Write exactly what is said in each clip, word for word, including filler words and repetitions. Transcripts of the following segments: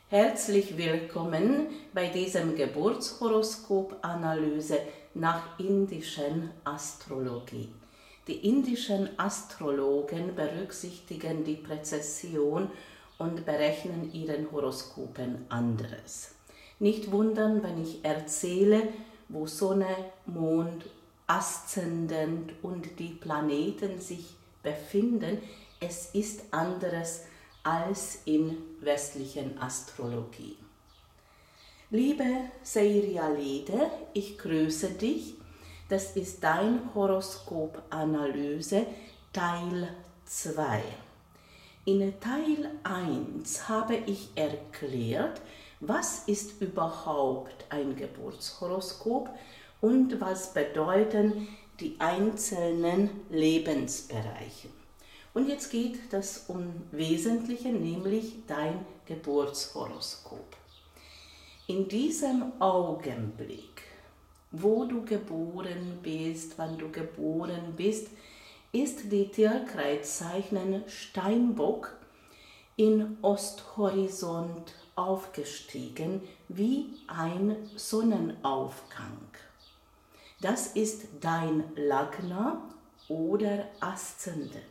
Herzlich willkommen bei diesem Geburtshoroskop-Analyse nach indischen Astrologie. Die indischen Astrologen berücksichtigen die Präzession und berechnen ihren Horoskopen anderes. Nicht wundern, wenn ich erzähle, wo Sonne, Mond, Aszendent und die Planeten sich befinden. Es ist anderes als in westlichen Astrologie. Liebe Serialide, ich grüße dich. Das ist dein Horoskop-Analyse Teil zwei. In Teil eins habe ich erklärt, was ist überhaupt ein Geburtshoroskop und was bedeuten die einzelnen Lebensbereiche. Und jetzt geht das um Wesentliche, nämlich dein Geburtshoroskop. In diesem Augenblick, wo du geboren bist, wann du geboren bist, ist die Tierkreiszeichen Steinbock in Osthorizont aufgestiegen wie ein Sonnenaufgang. Das ist dein Lagna oder Aszendent.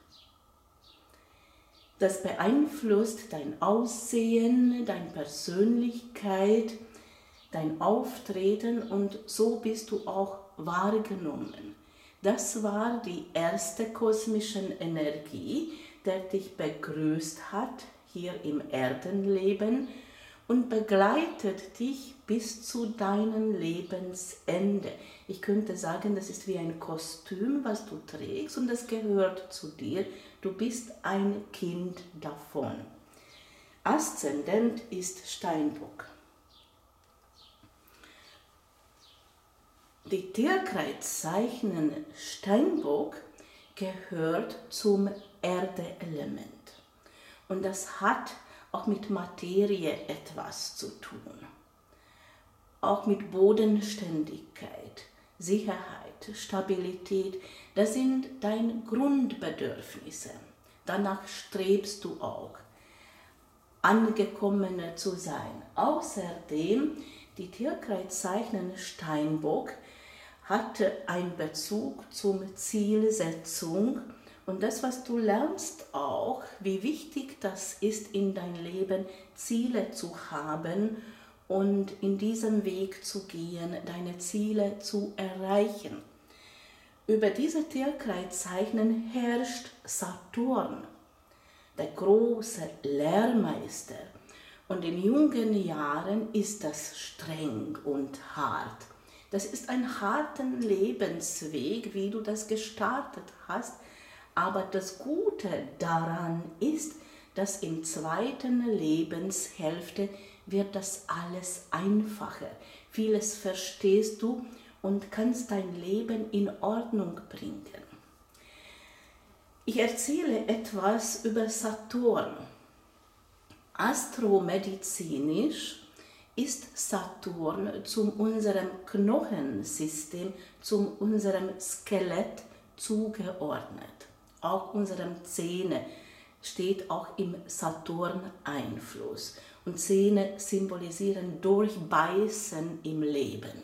Das beeinflusst dein Aussehen, deine Persönlichkeit, dein Auftreten und so bist du auch wahrgenommen. Das war die erste kosmische Energie, der dich begrüßt hat hier im Erdenleben und begleitet dich bis zu deinem Lebensende. Ich könnte sagen, das ist wie ein Kostüm, was du trägst und das gehört zu dir. Du bist ein Kind davon. Aszendent ist Steinbock. Die Tierkreiszeichen Steinbock gehört zum Erdeelement. Und das hat auch mit Materie etwas zu tun. Auch mit Bodenständigkeit, Sicherheit, Stabilität. Das sind deine Grundbedürfnisse. Danach strebst du auch, angekommener zu sein. Außerdem, die Tierkreiszeichen Steinbock hatte einen Bezug zur Zielsetzung. Und das, was du lernst auch, wie wichtig das ist in dein Leben, Ziele zu haben und in diesem Weg zu gehen, deine Ziele zu erreichen. Über diese Tierkreiszeichen herrscht Saturn, der große Lehrmeister. Und in jungen Jahren ist das streng und hart. Das ist ein harter Lebensweg, wie du das gestartet hast. Aber das Gute daran ist, dass in der zweiten Lebenshälfte wird das alles einfacher. Vieles verstehst du und kannst dein Leben in Ordnung bringen. Ich erzähle etwas über Saturn. Astromedizinisch ist Saturn zu unserem Knochensystem, zu unserem Skelett zugeordnet. Auch unsere Zähne steht auch im Saturn-Einfluss. Und Zähne symbolisieren Durchbeißen im Leben.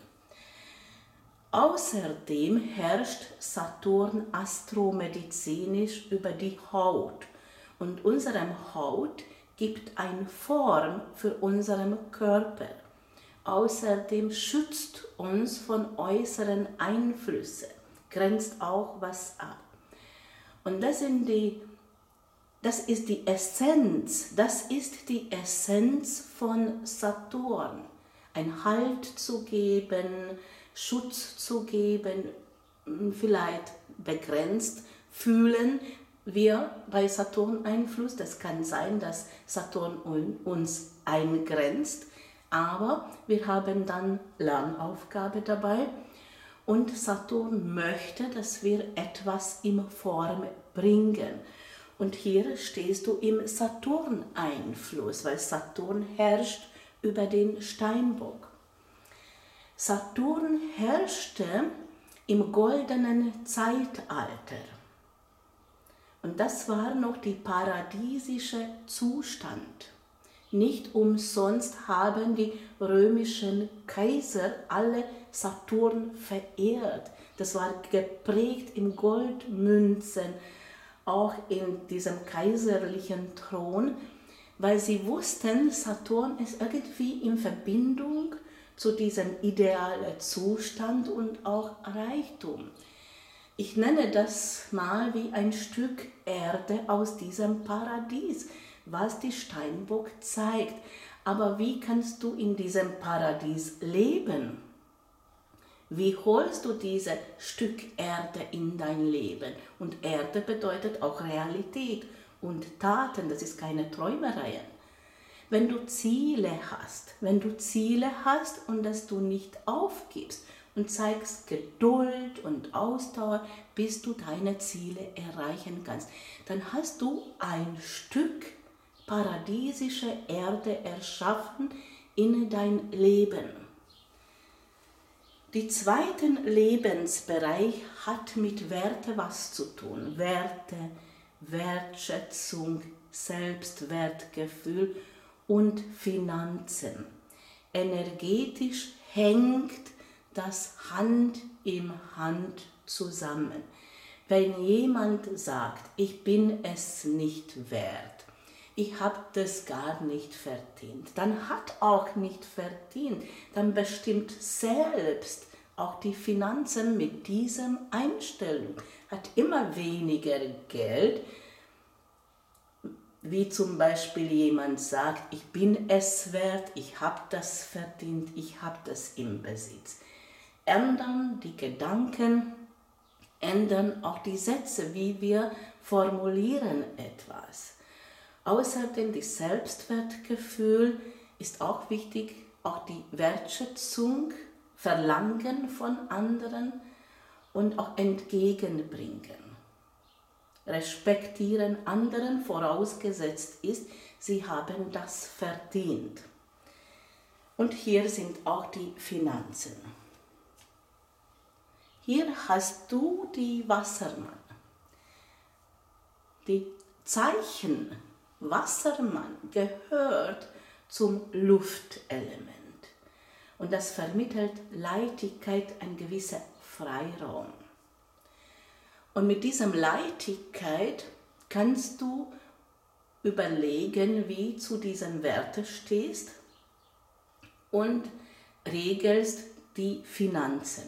Außerdem herrscht Saturn astromedizinisch über die Haut. Und unsere Haut gibt eine Form für unseren Körper. Außerdem schützt uns von äußeren Einflüssen, grenzt auch was ab. Und das, sind die, das ist die Essenz, das ist die Essenz von Saturn. Ein Halt zu geben, Schutz zu geben, vielleicht begrenzt fühlen wir bei Saturn-Einfluss. Das kann sein, dass Saturn uns eingrenzt, aber wir haben dann Lernaufgabe dabei. Und Saturn möchte, dass wir etwas in Form bringen. Und hier stehst du im Saturn-Einfluss, weil Saturn herrscht über den Steinbock. Saturn herrschte im goldenen Zeitalter. Und das war noch der paradiesische Zustand. Nicht umsonst haben die römischen Kaiser alle Saturn verehrt. Das war geprägt in Goldmünzen, auch in diesem kaiserlichen Thron, weil sie wussten, Saturn ist irgendwie in Verbindung zu diesem idealen Zustand und auch Reichtum. Ich nenne das mal wie ein Stück Erde aus diesem Paradies, was die Steinbock zeigt. Aber wie kannst du in diesem Paradies leben? Wie holst du dieses Stück Erde in dein Leben? Und Erde bedeutet auch Realität und Taten, das ist keine Träumerei. Wenn du Ziele hast, wenn du Ziele hast und dass du nicht aufgibst und zeigst Geduld und Ausdauer, bis du deine Ziele erreichen kannst, dann hast du ein Stück paradiesische Erde erschaffen in dein Leben. Der zweite Lebensbereich hat mit Werte was zu tun. Werte, Wertschätzung, Selbstwertgefühl und Finanzen. Energetisch hängt das Hand in Hand zusammen. Wenn jemand sagt, ich bin es nicht wert, ich habe das gar nicht verdient, dann hat auch nicht verdient, dann bestimmt selbst auch die Finanzen mit diesem Einstellung, hat immer weniger Geld, wie zum Beispiel jemand sagt, ich bin es wert, ich habe das verdient, ich habe das im Besitz. Ändern die Gedanken, ändern auch die Sätze, wie wir formulieren etwas. Außerdem das Selbstwertgefühl ist auch wichtig, auch die Wertschätzung, Verlangen von anderen und auch entgegenbringen. Respektieren anderen, vorausgesetzt ist, sie haben das verdient. Und hier sind auch die Finanzen. Hier hast du die Wassermann. Die Zeichen Wassermann gehört zum Luftelement. Und das vermittelt Leichtigkeit, ein gewisser Freiraum. Und mit diesem Leichtigkeit kannst du überlegen, wie du zu diesen Werten stehst und regelst die Finanzen.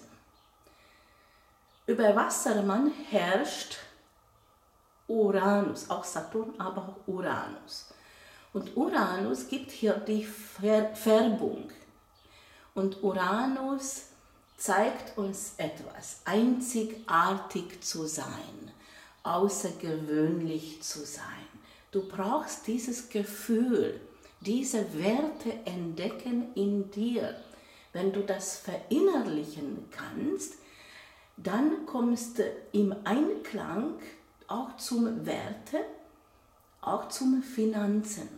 Über Wassermann herrscht Uranus, auch Saturn, aber auch Uranus. Und Uranus gibt hier die Färbung. Und Uranus zeigt uns etwas, einzigartig zu sein, außergewöhnlich zu sein. Du brauchst dieses Gefühl, diese Werte entdecken in dir. Wenn du das verinnerlichen kannst, dann kommst du im Einklang auch zum Werte, auch zum Finanzen.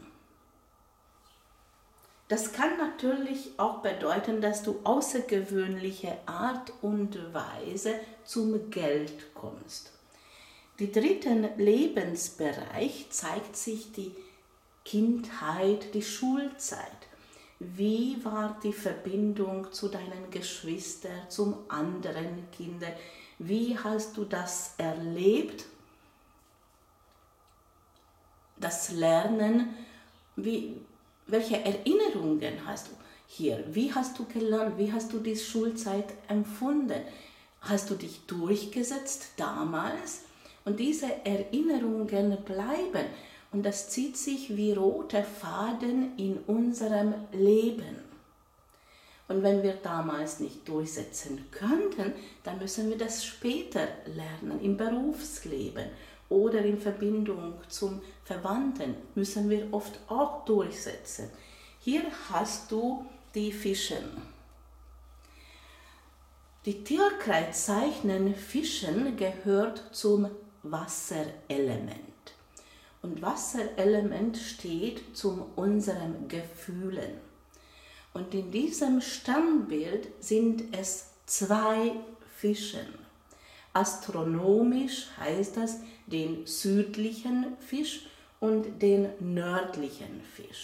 Das kann natürlich auch bedeuten, dass du außergewöhnliche Art und Weise zum Geld kommst. Im dritten Lebensbereich zeigt sich die Kindheit, die Schulzeit. Wie war die Verbindung zu deinen Geschwistern, zum anderen Kindern? Wie hast du das erlebt? Das Lernen, wie, welche Erinnerungen hast du hier? Wie hast du gelernt? Wie hast du die Schulzeit empfunden? Hast du dich durchgesetzt damals? Und diese Erinnerungen bleiben. Und das zieht sich wie rote Faden in unserem Leben. Und wenn wir damals nicht durchsetzen könnten, dann müssen wir das später lernen, im Berufsleben oder in Verbindung zum Verwandten müssen wir oft auch durchsetzen. Hier hast du die Fischen. Die Tierkreiszeichen Fischen gehört zum Wasserelement. Und Wasserelement steht zu unseren Gefühlen. Und in diesem Sternbild sind es zwei Fischen. Astronomisch heißt das den südlichen Fisch und den nördlichen Fisch.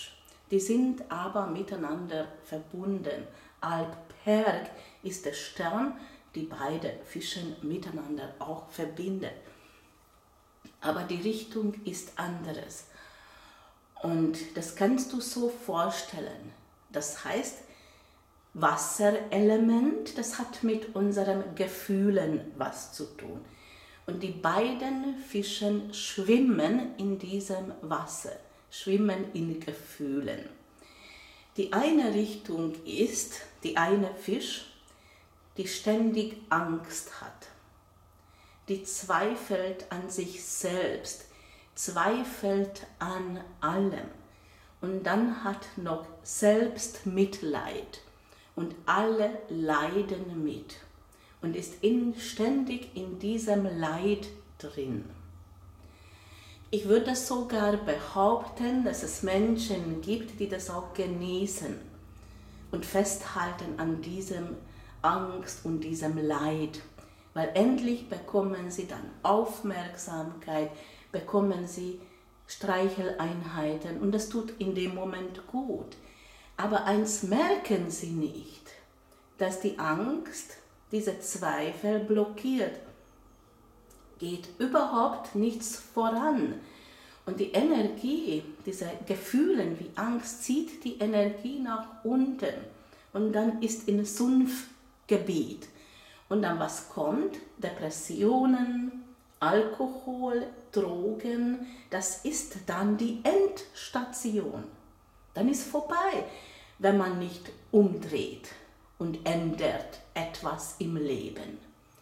Die sind aber miteinander verbunden. Alpperg ist der Stern, die beide Fischen miteinander auch verbindet. Aber die Richtung ist anderes. Und das kannst du so vorstellen. Das heißt, Wasserelement, das hat mit unseren Gefühlen was zu tun. Und die beiden Fischen schwimmen in diesem Wasser, schwimmen in Gefühlen. Die eine Richtung ist, die eine Fisch, die ständig Angst hat, die zweifelt an sich selbst, zweifelt an allem und dann hat noch Selbstmitleid und alle leiden mit und ist in, ständig in diesem Leid drin. Ich würde sogar behaupten, dass es Menschen gibt, die das auch genießen und festhalten an diesem Angst und diesem Leid, weil endlich bekommen sie dann Aufmerksamkeit, bekommen sie Streicheleinheiten und das tut in dem Moment gut. Aber eins merken sie nicht, dass die Angst diese Zweifel blockiert. Geht überhaupt nichts voran. Und die Energie, diese Gefühle wie Angst, zieht die Energie nach unten. Und dann ist in Sumpfgebiet. Und dann was kommt? Depressionen, Alkohol, Drogen, das ist dann die Endstation. Dann ist vorbei, wenn man nicht umdreht und ändert etwas im Leben.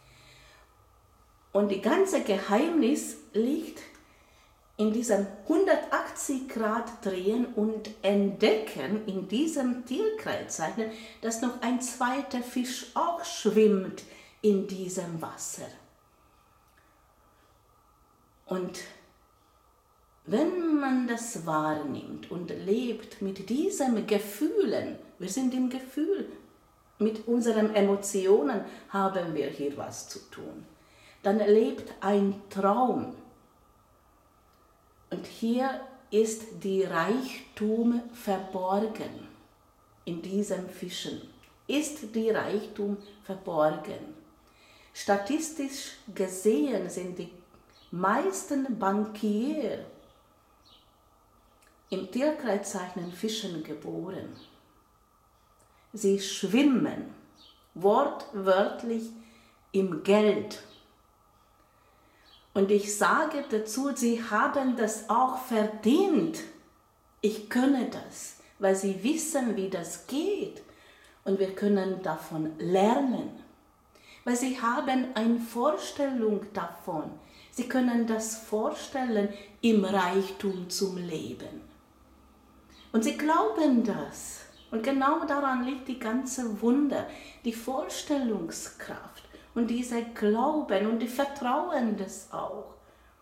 Und das ganze Geheimnis liegt in diesem hundertachtzig Grad drehen und entdecken in diesem Tierkreiszeichen, dass noch ein zweiter Fisch auch schwimmt in diesem Wasser. Und wenn man das wahrnimmt und lebt mit diesen Gefühlen, wir sind im Gefühl, mit unseren Emotionen haben wir hier was zu tun, dann lebt ein Traum. Und hier ist die Reichtum verborgen. In diesem Fischen ist die Reichtum verborgen. Statistisch gesehen sind die meisten Bankier im Tierkreiszeichen Fischen geboren. Sie schwimmen wortwörtlich im Geld. Und ich sage dazu, sie haben das auch verdient. Ich könne das, weil sie wissen, wie das geht. Und wir können davon lernen. Weil sie haben eine Vorstellung davon. Sie können das vorstellen, im Reichtum zum Leben. Und sie glauben das. Und genau daran liegt die ganze Wunder, die Vorstellungskraft. Und dieser Glauben und die Vertrauen das auch.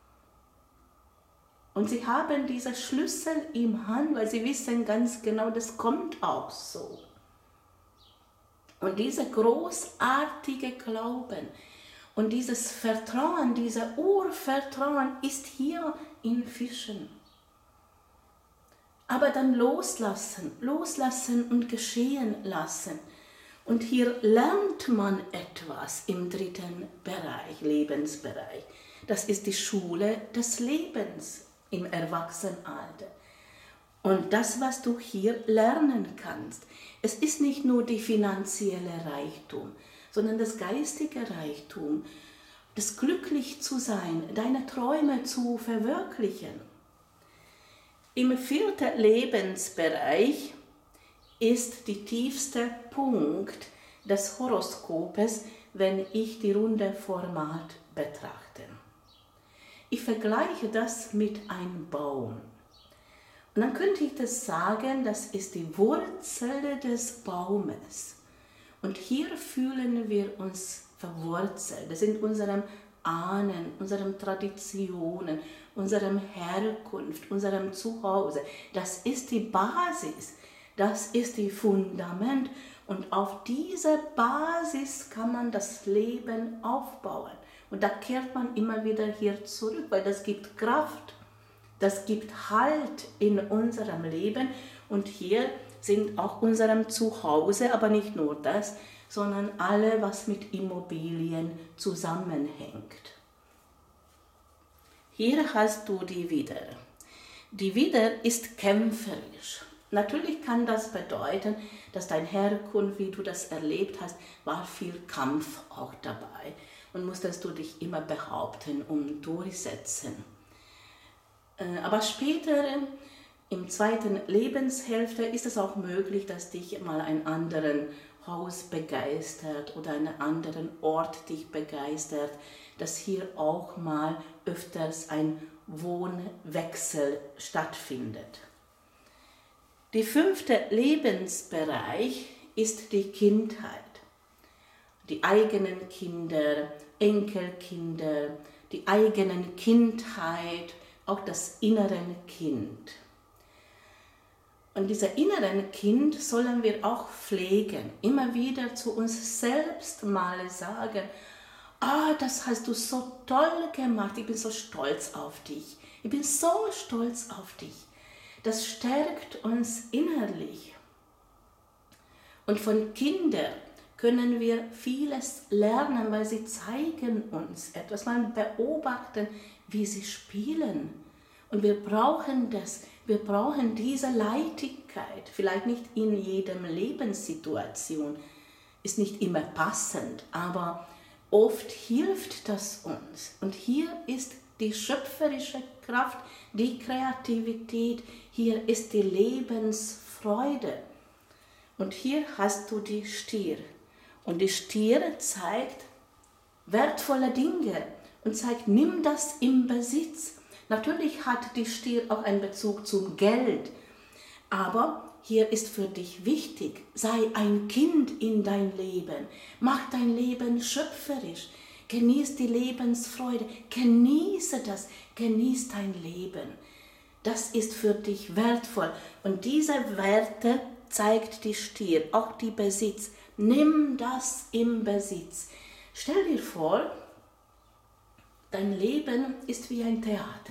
Und sie haben diese Schlüssel im Hand, weil sie wissen ganz genau, das kommt auch so. Und dieser großartige Glauben und dieses Vertrauen, dieser Urvertrauen ist hier in Fischen. Aber dann loslassen, loslassen und geschehen lassen. Und hier lernt man etwas im dritten Bereich, Lebensbereich. Das ist die Schule des Lebens im Erwachsenenalter. Und das, was du hier lernen kannst, es ist nicht nur die finanzielle Reichtum, sondern das geistige Reichtum, das glücklich zu sein, deine Träume zu verwirklichen. Im vierten Lebensbereich ist der tiefste Punkt des Horoskopes, wenn ich die runde Format betrachte. Ich vergleiche das mit einem Baum. Und dann könnte ich das sagen, das ist die Wurzel des Baumes. Und hier fühlen wir uns verwurzelt. Das sind unsere Ahnen, unsere Traditionen, unsere Herkunft, unserem Zuhause. Das ist die Basis. Das ist das Fundament und auf dieser Basis kann man das Leben aufbauen. Und da kehrt man immer wieder hier zurück, weil das gibt Kraft, das gibt Halt in unserem Leben Und hier sind auch unserem Zuhause, aber nicht nur das, sondern alle, was mit Immobilien zusammenhängt. Hier hast du die Widder. Die Widder ist kämpferisch. Natürlich kann das bedeuten, dass deine Herkunft, wie du das erlebt hast, war viel Kampf auch dabei und musstest du dich immer behaupten und durchsetzen. Aber später, im zweiten Lebenshälfte, ist es auch möglich, dass dich mal ein anderen Haus begeistert oder einen anderen Ort dich begeistert, dass hier auch mal öfters ein Wohnwechsel stattfindet. Der fünfte Lebensbereich ist die Kindheit. Die eigenen Kinder, Enkelkinder, die eigenen Kindheit, auch das innere Kind. Und dieser inneren Kind sollen wir auch pflegen, immer wieder zu uns selbst mal sagen, ah, das hast du so toll gemacht, ich bin so stolz auf dich, ich bin so stolz auf dich. Das stärkt uns innerlich. Und von Kindern können wir vieles lernen, weil sie zeigen uns etwas, man beobachten, wie sie spielen. Und wir brauchen das, wir brauchen diese Leichtigkeit, vielleicht nicht in jedem Lebenssituation, ist nicht immer passend, aber oft hilft das uns. Und hier ist die schöpferische Kraft, die Kreativität, hier ist die Lebensfreude. Und hier hast du die Stier. Und die Stier zeigt wertvolle Dinge und zeigt, nimm das im Besitz. Natürlich hat die Stier auch einen Bezug zum Geld, aber hier ist für dich wichtig, sei ein Kind in dein Leben, mach dein Leben schöpferisch, genieß die Lebensfreude, genieße das, genieß dein Leben. Das ist für dich wertvoll und diese Werte zeigt die Stier, auch die Besitz. Nimm das im Besitz. Stell dir vor, dein Leben ist wie ein Theater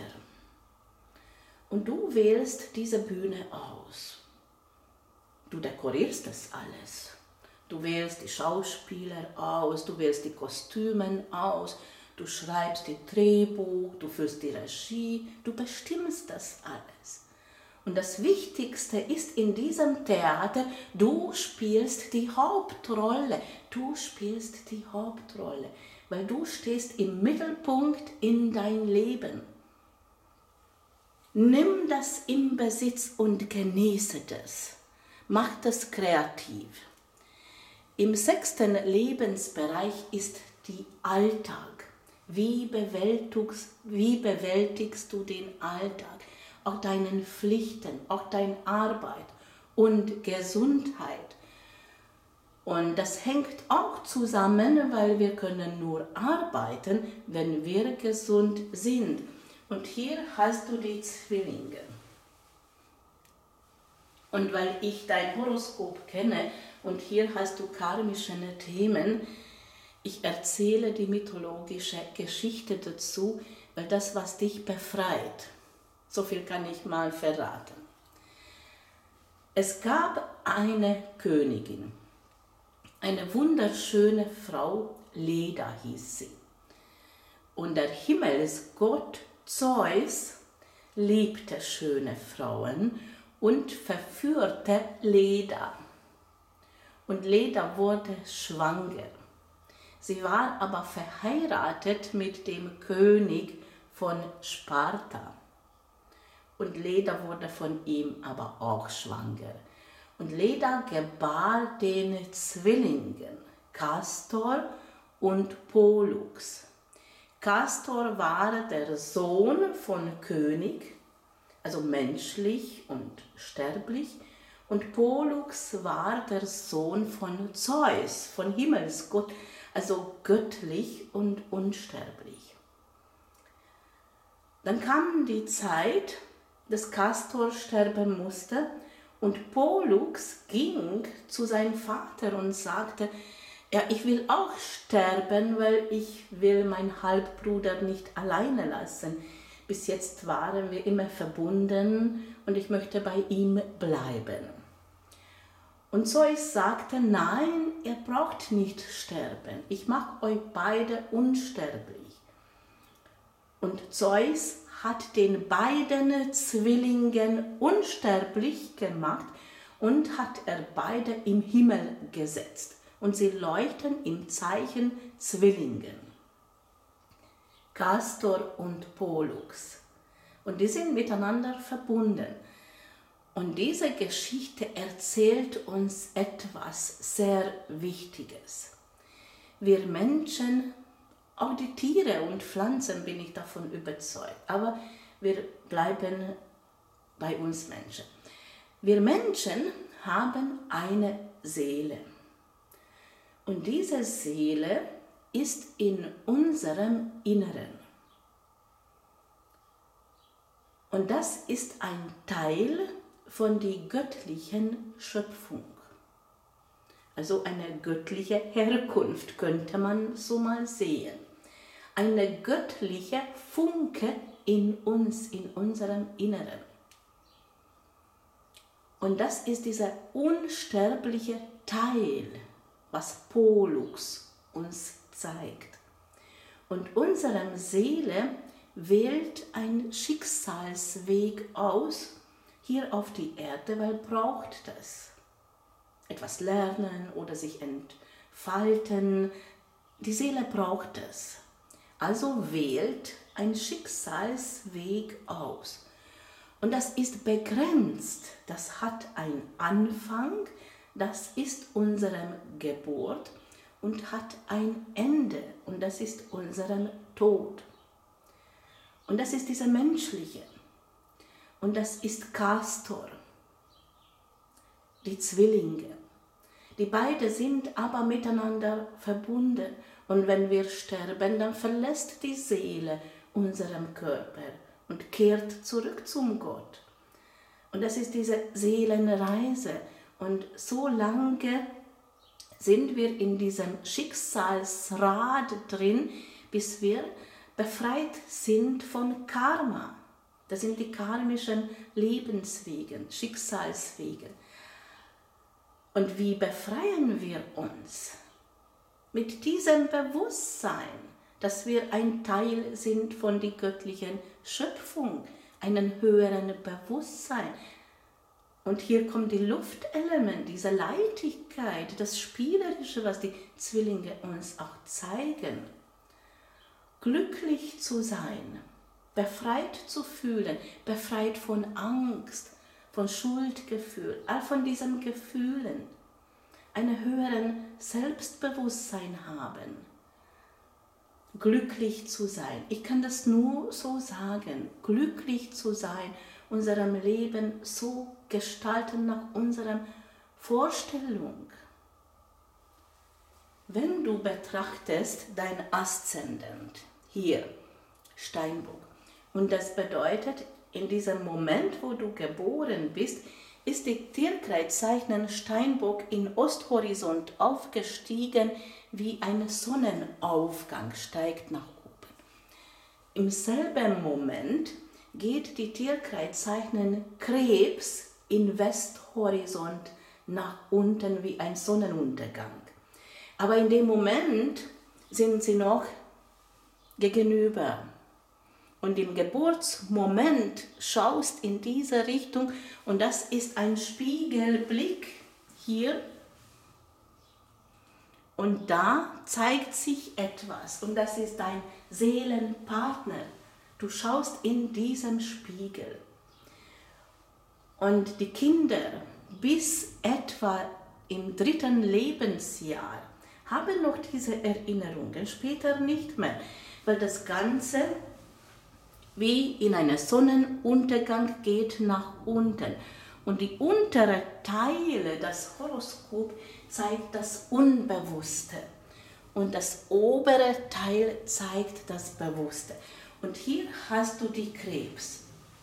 und du wählst diese Bühne aus. Du dekorierst das alles. Du wählst die Schauspieler aus, du wählst die Kostüme aus, du schreibst die Drehbuch, du führst die Regie, du bestimmst das alles. Und das Wichtigste ist in diesem Theater, du spielst die Hauptrolle. Du spielst die Hauptrolle, weil du stehst im Mittelpunkt in dein Leben. Nimm das im Besitz und genieße das. Mach das kreativ. Im sechsten Lebensbereich ist die Alltag. Wie bewältigst, wie bewältigst du den Alltag? Auch deinen Pflichten, auch deine Arbeit und Gesundheit. Und das hängt auch zusammen, weil wir können nur arbeiten, wenn wir gesund sind. Und hier hast du die Zwillinge. Und weil ich dein Horoskop kenne und hier hast du karmische Themen, ich erzähle die mythologische Geschichte dazu, weil das, was dich befreit, so viel kann ich mal verraten. Es gab eine Königin, eine wunderschöne Frau, Leda hieß sie. Und der Himmelsgott Zeus liebte schöne Frauen und verführte Leda. Und Leda wurde schwanger. Sie war aber verheiratet mit dem König von Sparta. Und Leda wurde von ihm aber auch schwanger. Und Leda gebar den Zwillingen Kastor und Pollux. Kastor war der Sohn von König, also menschlich und sterblich, und Pollux war der Sohn von Zeus, von Himmelsgott, also göttlich und unsterblich. Dann kam die Zeit, dass Kastor sterben musste und Pollux ging zu seinem Vater und sagte, ja, ich will auch sterben, weil ich will meinen Halbbruder nicht alleine lassen. Bis jetzt waren wir immer verbunden und ich möchte bei ihm bleiben. Und Zeus sagte, nein, ihr braucht nicht sterben, ich mache euch beide unsterblich. Und Zeus hat den beiden Zwillingen unsterblich gemacht und hat er beide im Himmel gesetzt. Und sie leuchten im Zeichen Zwillingen. Castor und Pollux. Und die sind miteinander verbunden. Und diese Geschichte erzählt uns etwas sehr Wichtiges. Wir Menschen, auch die Tiere und Pflanzen bin ich davon überzeugt, aber wir bleiben bei uns Menschen. Wir Menschen haben eine Seele. Und diese Seele ist in unserem Inneren. Und das ist ein Teil von der göttlichen Schöpfung. Also eine göttliche Herkunft könnte man so mal sehen. Eine göttliche Funke in uns, in unserem Inneren. Und das ist dieser unsterbliche Teil, was Pollux uns zeigt. Und unsere Seele wählt einen Schicksalsweg aus, hier auf die Erde, weil braucht das. Etwas lernen oder sich entfalten, die Seele braucht es. Also wählt ein Schicksalsweg aus. Und das ist begrenzt, das hat einen Anfang, das ist unsere Geburt und hat ein Ende und das ist unser Tod. Und das ist dieser menschliche und das ist Castor, die Zwillinge. Die beiden sind aber miteinander verbunden und wenn wir sterben, dann verlässt die Seele unseren Körper und kehrt zurück zum Gott. Und das ist diese Seelenreise. Und so lange sind wir in diesem Schicksalsrad drin, bis wir befreit sind von Karma. Das sind die karmischen Lebenswege, Schicksalswege. Und wie befreien wir uns? Mit diesem Bewusstsein, dass wir ein Teil sind von der göttlichen Schöpfung, einen höheren Bewusstsein. Und hier kommt die Luftelement, diese Leichtigkeit, das Spielerische, was die Zwillinge uns auch zeigen. Glücklich zu sein, befreit zu fühlen, befreit von Angst, von Schuldgefühl, all von diesen Gefühlen, einen höheren Selbstbewusstsein haben, glücklich zu sein. Ich kann das nur so sagen, glücklich zu sein, unserem Leben so gestalten nach unserer Vorstellung. Wenn du betrachtest dein Aszendent, hier, Steinbock, und das bedeutet, in diesem Moment, wo du geboren bist, ist die Tierkreiszeichen Steinbock in Osthorizont aufgestiegen, wie ein Sonnenaufgang steigt nach oben. Im selben Moment geht die Tierkreiszeichen Krebs in Westhorizont nach unten wie ein Sonnenuntergang. Aber in dem Moment sind sie noch gegenüber. Und im Geburtsmoment schaust in diese Richtung und das ist ein Spiegelblick hier. Und da zeigt sich etwas und das ist dein Seelenpartner. Du schaust in diesem Spiegel. Und die Kinder bis etwa im dritten Lebensjahr haben noch diese Erinnerungen, später nicht mehr, weil das Ganze wie in einen Sonnenuntergang geht nach unten. Und die unteren Teile, das Horoskop, zeigt das Unbewusste. Und das obere Teil zeigt das Bewusste. Und hier hast du die Krebs.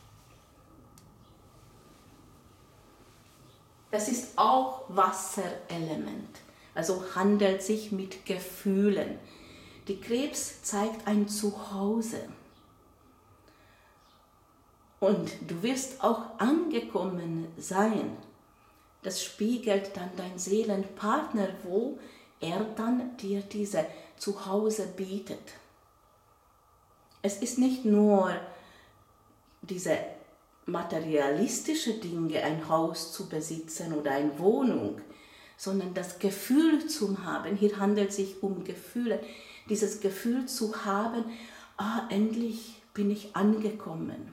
Das ist auch Wasserelement. Also handelt sich mit Gefühlen. Die Krebs zeigt ein Zuhause. Und du wirst auch angekommen sein. Das spiegelt dann dein Seelenpartner, wo er dann dir diese Zuhause bietet. Es ist nicht nur diese materialistische Dinge, ein Haus zu besitzen oder eine Wohnung, sondern das Gefühl zu haben, hier handelt es sich um Gefühle, dieses Gefühl zu haben, ah, endlich bin ich angekommen.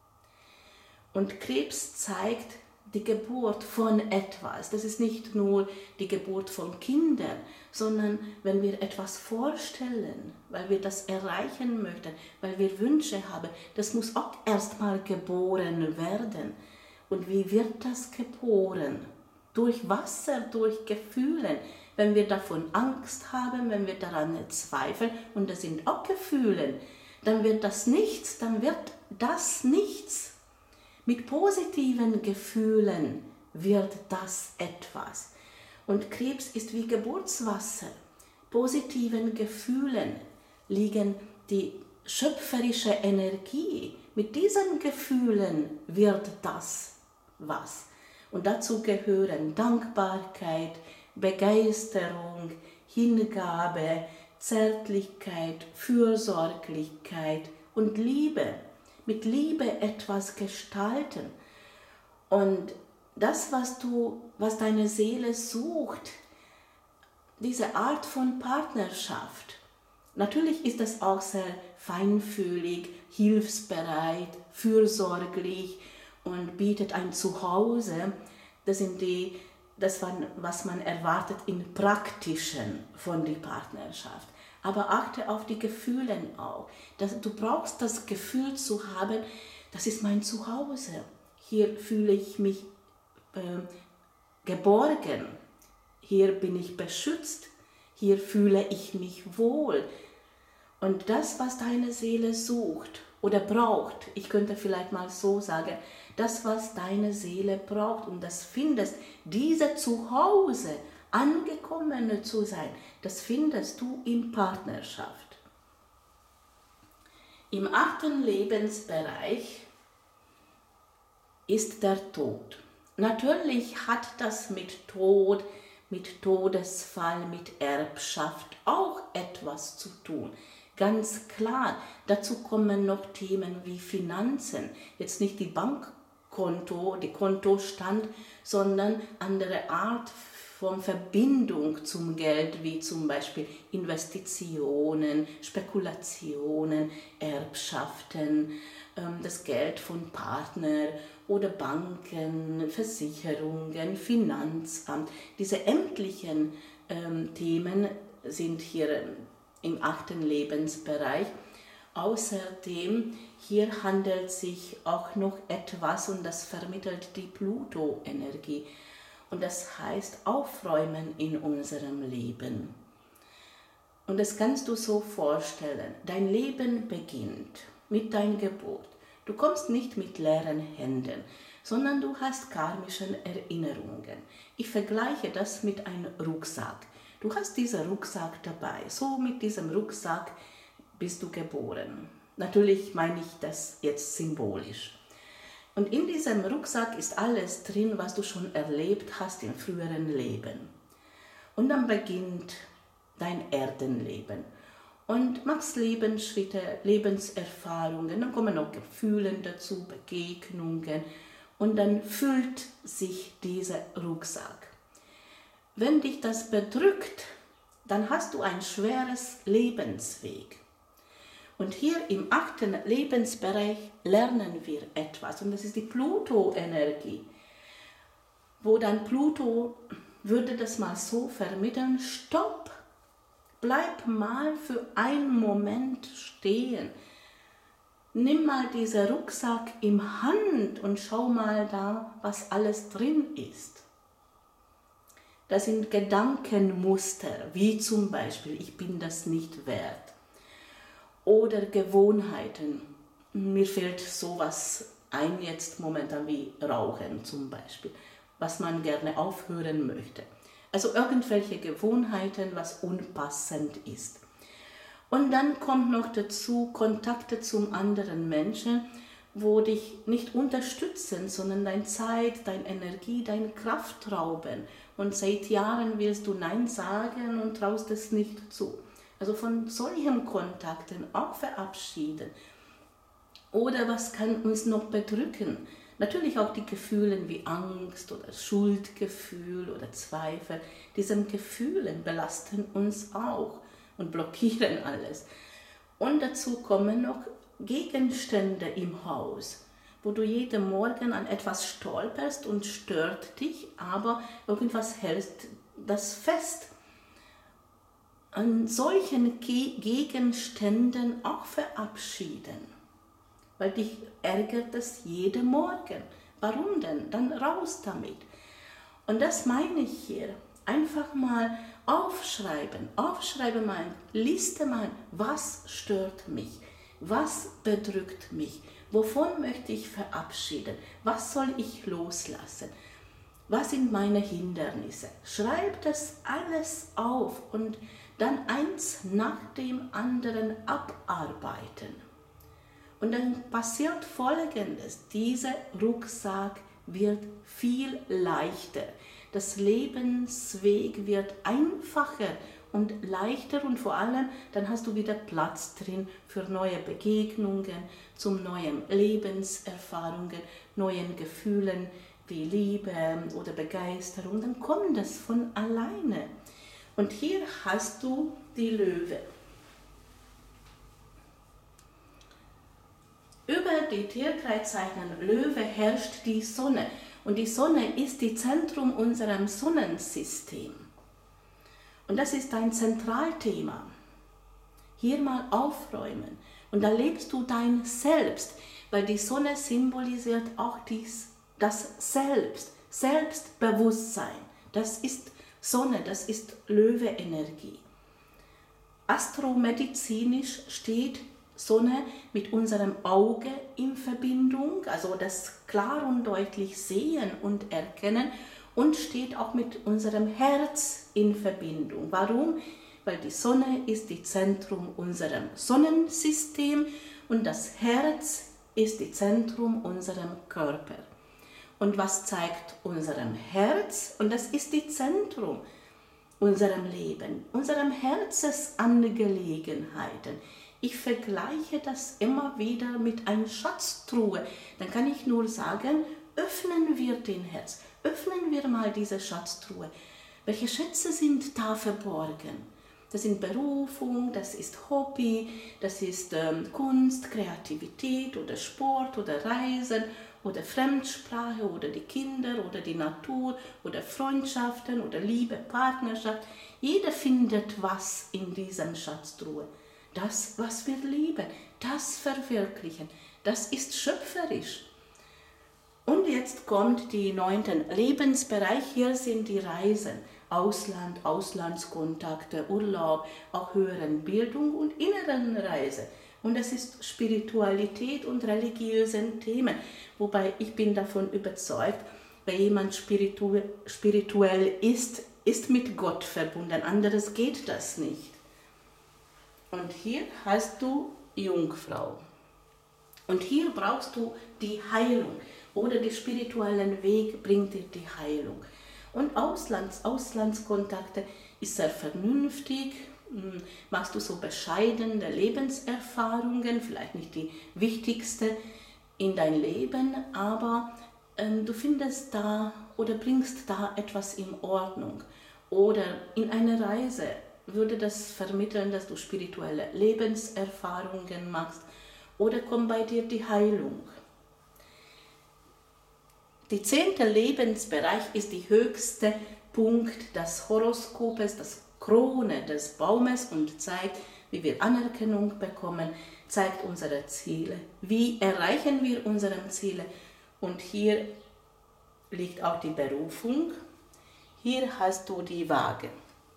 Und Krebs zeigt die Geburt von etwas. Das ist nicht nur die Geburt von Kindern, sondern wenn wir etwas vorstellen, weil wir das erreichen möchten, weil wir Wünsche haben, das muss auch erstmal geboren werden. Und wie wird das geboren? Durch Wasser, durch Gefühle. Wenn wir davon Angst haben, wenn wir daran zweifeln, und das sind auch Gefühle, dann wird das nichts, dann wird das nichts. Mit positiven Gefühlen wird das etwas. Und Krebs ist wie Geburtswasser. Positiven Gefühlen liegen die schöpferische Energie. Mit diesen Gefühlen wird das was. Und dazu gehören Dankbarkeit, Begeisterung, Hingabe, Zärtlichkeit, Fürsorglichkeit und Liebe. Mit Liebe etwas gestalten. Und das, was du, was deine Seele sucht, diese Art von Partnerschaft, natürlich ist das auch sehr feinfühlig, hilfsbereit, fürsorglich und bietet ein Zuhause. Das sind die, das, was man erwartet im Praktischen von der Partnerschaft. Aber achte auf die Gefühle auch. Das, du brauchst das Gefühl zu haben, das ist mein Zuhause. Hier fühle ich mich äh, geborgen. Hier bin ich beschützt. Hier fühle ich mich wohl. Und das, was deine Seele sucht oder braucht, ich könnte vielleicht mal so sagen, das, was deine Seele braucht und das findest, diese Zuhause, angekommen zu sein, das findest du in Partnerschaft. Im achten Lebensbereich ist der Tod. Natürlich hat das mit Tod, mit Todesfall, mit Erbschaft auch etwas zu tun. Ganz klar, dazu kommen noch Themen wie Finanzen. Jetzt nicht die Bankkonto, die Kontostand, sondern andere Art von Verbindung zum Geld, wie zum Beispiel Investitionen, Spekulationen, Erbschaften, das Geld von Partnern oder Banken, Versicherungen, Finanzamt. Diese ämtlichen ähm, Themen sind hier im achten Lebensbereich. Außerdem, hier handelt es sich auch noch etwas und das vermittelt die Pluto-Energie. Und das heißt Aufräumen in unserem Leben. Und das kannst du so vorstellen. Dein Leben beginnt mit deiner Geburt. Du kommst nicht mit leeren Händen, sondern du hast karmische Erinnerungen. Ich vergleiche das mit einem Rucksack. Du hast diesen Rucksack dabei. So mit diesem Rucksack bist du geboren. Natürlich meine ich das jetzt symbolisch. Und in diesem Rucksack ist alles drin, was du schon erlebt hast im früheren Leben. Und dann beginnt dein Erdenleben. Und machst Lebensschritte, Lebenserfahrungen, dann kommen noch Gefühle dazu, Begegnungen. Und dann füllt sich dieser Rucksack. Wenn dich das bedrückt, dann hast du ein schweres Lebensweg. Und hier im achten Lebensbereich lernen wir etwas. Und das ist die Pluto-Energie. Wo dann Pluto würde das mal so vermitteln, stopp, bleib mal für einen Moment stehen. Nimm mal diesen Rucksack in Hand und schau mal da, was alles drin ist. Das sind Gedankenmuster, wie zum Beispiel, ich bin das nicht wert. Oder Gewohnheiten. Mir fällt sowas ein jetzt momentan wie Rauchen zum Beispiel, was man gerne aufhören möchte. Also irgendwelche Gewohnheiten, was unpassend ist. Und dann kommt noch dazu Kontakte zum anderen Menschen, wo dich nicht unterstützen, sondern deine Zeit, deine Energie, deine Kraft rauben. Und seit Jahren willst du Nein sagen und traust es nicht zu. Also von solchen Kontakten auch verabschieden. Oder was kann uns noch bedrücken? Natürlich auch die Gefühle wie Angst oder Schuldgefühl oder Zweifel. Diese Gefühle belasten uns auch und blockieren alles. Und dazu kommen noch Gegenstände im Haus, wo du jeden Morgen an etwas stolperst und stört dich, aber irgendwas hält das fest. An solchen Gegenständen auch verabschieden. Weil dich ärgert es jeden Morgen. Warum denn? Dann raus damit. Und das meine ich hier. Einfach mal aufschreiben, aufschreiben mal, liste mal, was stört mich, was bedrückt mich, wovon möchte ich verabschieden, was soll ich loslassen, was sind meine Hindernisse. Schreib das alles auf und dann eins nach dem anderen abarbeiten. Und dann passiert Folgendes, dieser Rucksack wird viel leichter. Das Lebensweg wird einfacher und leichter und vor allem dann hast du wieder Platz drin für neue Begegnungen, zum neuen Lebenserfahrungen, neuen Gefühlen wie Liebe oder Begeisterung. Dann kommt das von alleine. Und hier hast du die Löwe. Über die Tierkreiszeichen Löwe herrscht die Sonne. Und die Sonne ist das Zentrum unseres Sonnensystems. Und das ist ein Zentralthema. Hier mal aufräumen. Und da lebst du dein Selbst, weil die Sonne symbolisiert auch dies, das Selbst, Selbstbewusstsein. Das ist Sonne, das ist Löwe-Energie. Astromedizinisch steht Sonne mit unserem Auge in Verbindung, also das klar und deutlich sehen und erkennen, und steht auch mit unserem Herz in Verbindung. Warum? Weil die Sonne ist das Zentrum unserem Sonnensystem und das Herz ist das Zentrum unserem Körper. Und was zeigt unserem Herz? Und das ist das Zentrum unserem Leben, unserem Herzensangelegenheiten. Ich vergleiche das immer wieder mit einer Schatztruhe. Dann kann ich nur sagen, öffnen wir den Herz, öffnen wir mal diese Schatztruhe. Welche Schätze sind da verborgen? Das sind Berufung, das ist Hobby, das ist ähm, Kunst, Kreativität oder Sport oder Reisen oder Fremdsprache oder die Kinder oder die Natur oder Freundschaften oder Liebe, Partnerschaft. Jeder findet was in dieser Schatztruhe. Das, was wir lieben, das verwirklichen, das ist schöpferisch. Und jetzt kommt der neunte Lebensbereich, hier sind die Reisen, Ausland, Auslandskontakte, Urlaub, auch höheren Bildung und inneren Reise. Und das ist Spiritualität und religiösen Themen, wobei ich bin davon überzeugt, wenn jemand spiritu spirituell ist, ist mit Gott verbunden, anderes geht das nicht. Und hier hast du Jungfrau. Und hier brauchst du die Heilung. Oder der spirituelle Weg bringt dir die Heilung. Und Auslands, Auslandskontakte ist sehr vernünftig. Machst du so bescheidene Lebenserfahrungen, vielleicht nicht die wichtigste in dein Leben, aber ähm, du findest da oder bringst da etwas in Ordnung. Oder in einer Reise würde das vermitteln, dass du spirituelle Lebenserfahrungen machst, oder kommt bei dir die Heilung. Der zehnte Lebensbereich ist der höchste Punkt des Horoskopes, das Krone des Baumes, und zeigt, wie wir Anerkennung bekommen, zeigt unsere Ziele, wie erreichen wir unsere Ziele. Und hier liegt auch die Berufung. Hier hast du die Waage.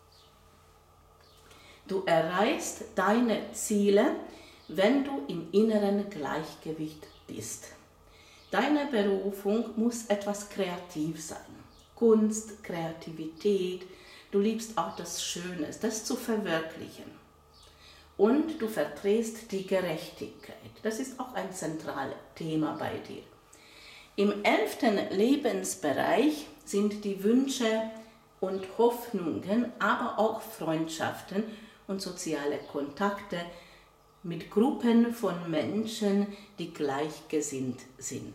Du erreichst deine Ziele, wenn du im inneren Gleichgewicht bist. Deine Berufung muss etwas kreativ sein. Kunst, Kreativität, du liebst auch das Schöne, das zu verwirklichen. und du vertretst die Gerechtigkeit. Das ist auch ein zentrales Thema bei dir. Im elften Lebensbereich sind die Wünsche und Hoffnungen, aber auch Freundschaften und soziale Kontakte mit Gruppen von Menschen, die gleichgesinnt sind.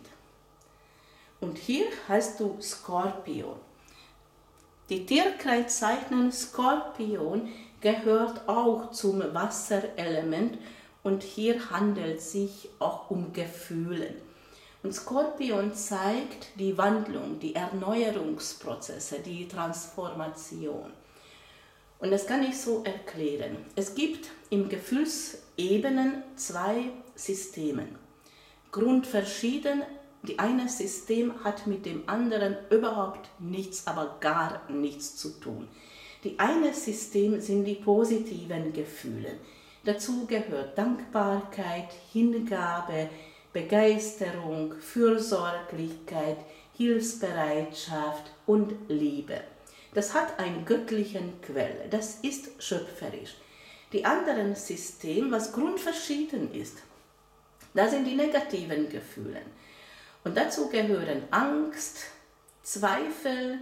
Und hier hast du Skorpion. Die Tierkreiszeichen Skorpion gehört auch zum Wasserelement und hier handelt es sich auch um Gefühle. Und Skorpion zeigt die Wandlung, die Erneuerungsprozesse, die Transformation. Und das kann ich so erklären. Es gibt im Gefühlsebenen zwei Systeme. Grundverschieden, die eine System hat mit dem anderen überhaupt nichts, aber gar nichts zu tun. Die eine System sind die positiven Gefühle. Dazu gehört Dankbarkeit, Hingabe, Begeisterung, Fürsorglichkeit, Hilfsbereitschaft und Liebe. Das hat eine göttliche Quelle, das ist schöpferisch. Die anderen Systeme, was grundverschieden ist, das sind die negativen Gefühle. Und dazu gehören Angst, Zweifel,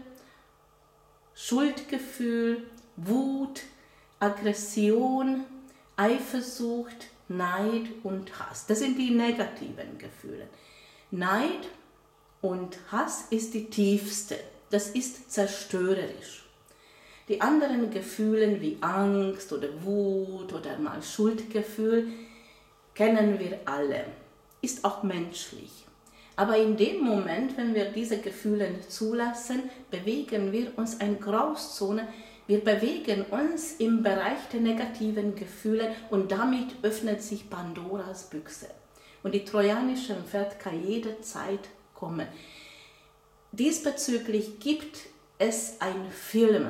Schuldgefühl, Wut, Aggression, Eifersucht, Neid und Hass. Das sind die negativen Gefühle. Neid und Hass ist die tiefste. Das ist zerstörerisch. Die anderen Gefühle wie Angst oder Wut oder mal Schuldgefühl kennen wir alle. Ist auch menschlich. Aber in dem Moment, wenn wir diese Gefühle zulassen, bewegen wir uns in Grauzone. Wir bewegen uns im Bereich der negativen Gefühle und damit öffnet sich Pandoras Büchse. Und die trojanische Pferd kann jederzeit kommen. Diesbezüglich gibt es einen Film,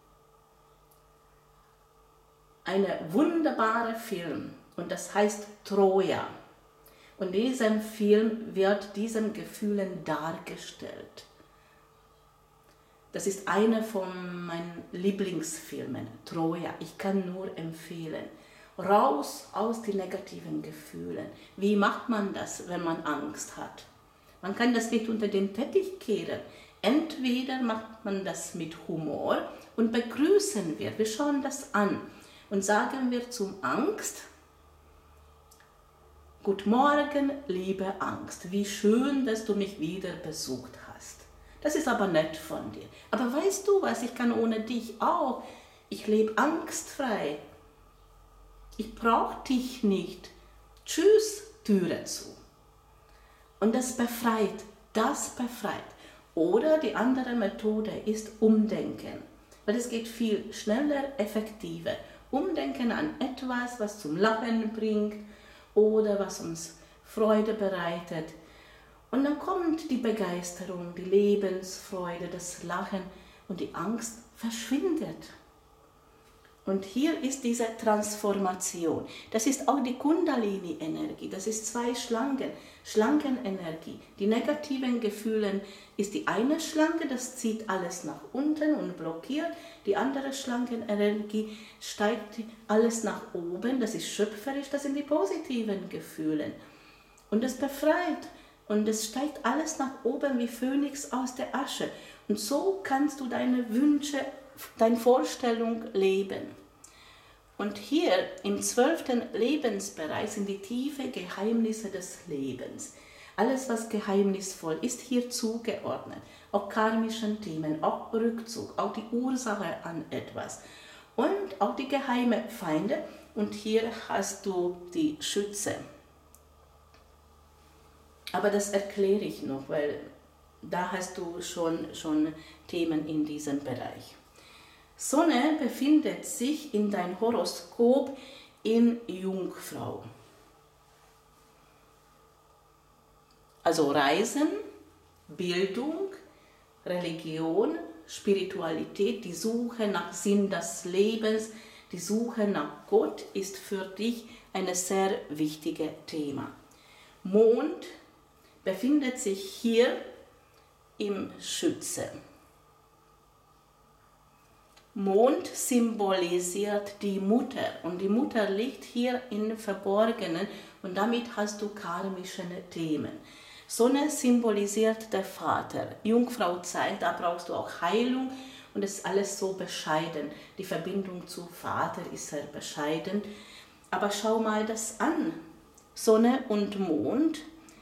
einen wunderbaren Film, und das heißt Troja. Und in diesem Film wird diesen Gefühlen dargestellt. Das ist einer von meinen Lieblingsfilmen, Troja. Ich kann nur empfehlen. Raus aus den negativen Gefühlen. Wie macht man das, wenn man Angst hat? Man kann das nicht unter den Teppich kehren. Entweder macht man das mit Humor und begrüßen wir. Wir schauen das an und sagen wir zum Angst: Guten Morgen, liebe Angst. Wie schön, dass du mich wieder besucht hast. Das ist aber nett von dir. Aber weißt du was, ich kann ohne dich auch. Ich lebe angstfrei. Ich brauche dich nicht. Tschüss, Türe zu. Und das befreit, das befreit. Oder die andere Methode ist Umdenken. Weil es geht viel schneller, effektiver. Umdenken an etwas, was zum Lachen bringt oder was uns Freude bereitet. Und dann kommt die Begeisterung, die Lebensfreude, das Lachen und die Angst verschwindet. Und hier ist diese Transformation. Das ist auch die Kundalini-Energie. Das ist zwei Schlangen. Schlangenenergie. Die negativen Gefühle ist die eine Schlange, das zieht alles nach unten und blockiert. Die andere Schlangenenergie steigt alles nach oben. Das ist schöpferisch, das sind die positiven Gefühle. Und das befreit. Und es steigt alles nach oben wie Phönix aus der Asche. Und so kannst du deine Wünsche, deine Vorstellung leben. Und hier im zwölften Lebensbereich sind die tiefen Geheimnisse des Lebens. Alles, was geheimnisvoll ist, hier zugeordnet. Auch karmischen Themen, auch Rückzug, auch die Ursache an etwas. Und auch die geheimen Feinde. Und hier hast du die Schütze. Aber das erkläre ich noch, weil da hast du schon, schon Themen in diesem Bereich. Sonne befindet sich in dein Horoskop in Jungfrau. Also Reisen, Bildung, Religion, Spiritualität, die Suche nach Sinn des Lebens, die Suche nach Gott ist für dich ein sehr wichtiges Thema. Mond befindet sich hier im Schütze. Mond symbolisiert die Mutter und die Mutter liegt hier im Verborgenen und damit hast du karmische Themen. Sonne symbolisiert der Vater. Jungfrau zeigt, da brauchst du auch Heilung und es ist alles so bescheiden. Die Verbindung zu Vater ist sehr bescheiden. Aber schau mal das an. Sonne und Mond,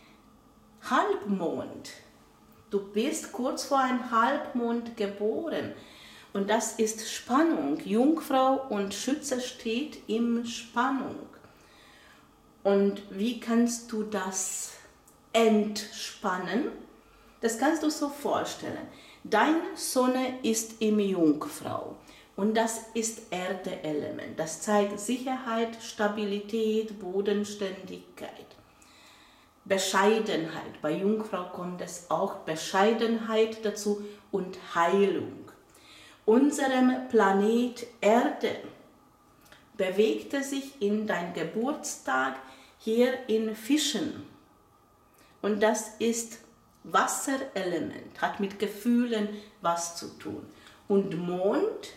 Halbmond. Du bist kurz vor einem Halbmond geboren. Und das ist Spannung. Jungfrau und Schütze steht in Spannung. Und wie kannst du das entspannen? Das kannst du so vorstellen. Deine Sonne ist im Jungfrau und das ist Erde-Element. Das zeigt Sicherheit, Stabilität, Bodenständigkeit. Bescheidenheit. Bei Jungfrau kommt es auch Bescheidenheit dazu und Heilung. Unserem Planet Erde bewegte sich in dein Geburtstag hier in Fischen. Und das ist Wasserelement, hat mit Gefühlen was zu tun. Und Mond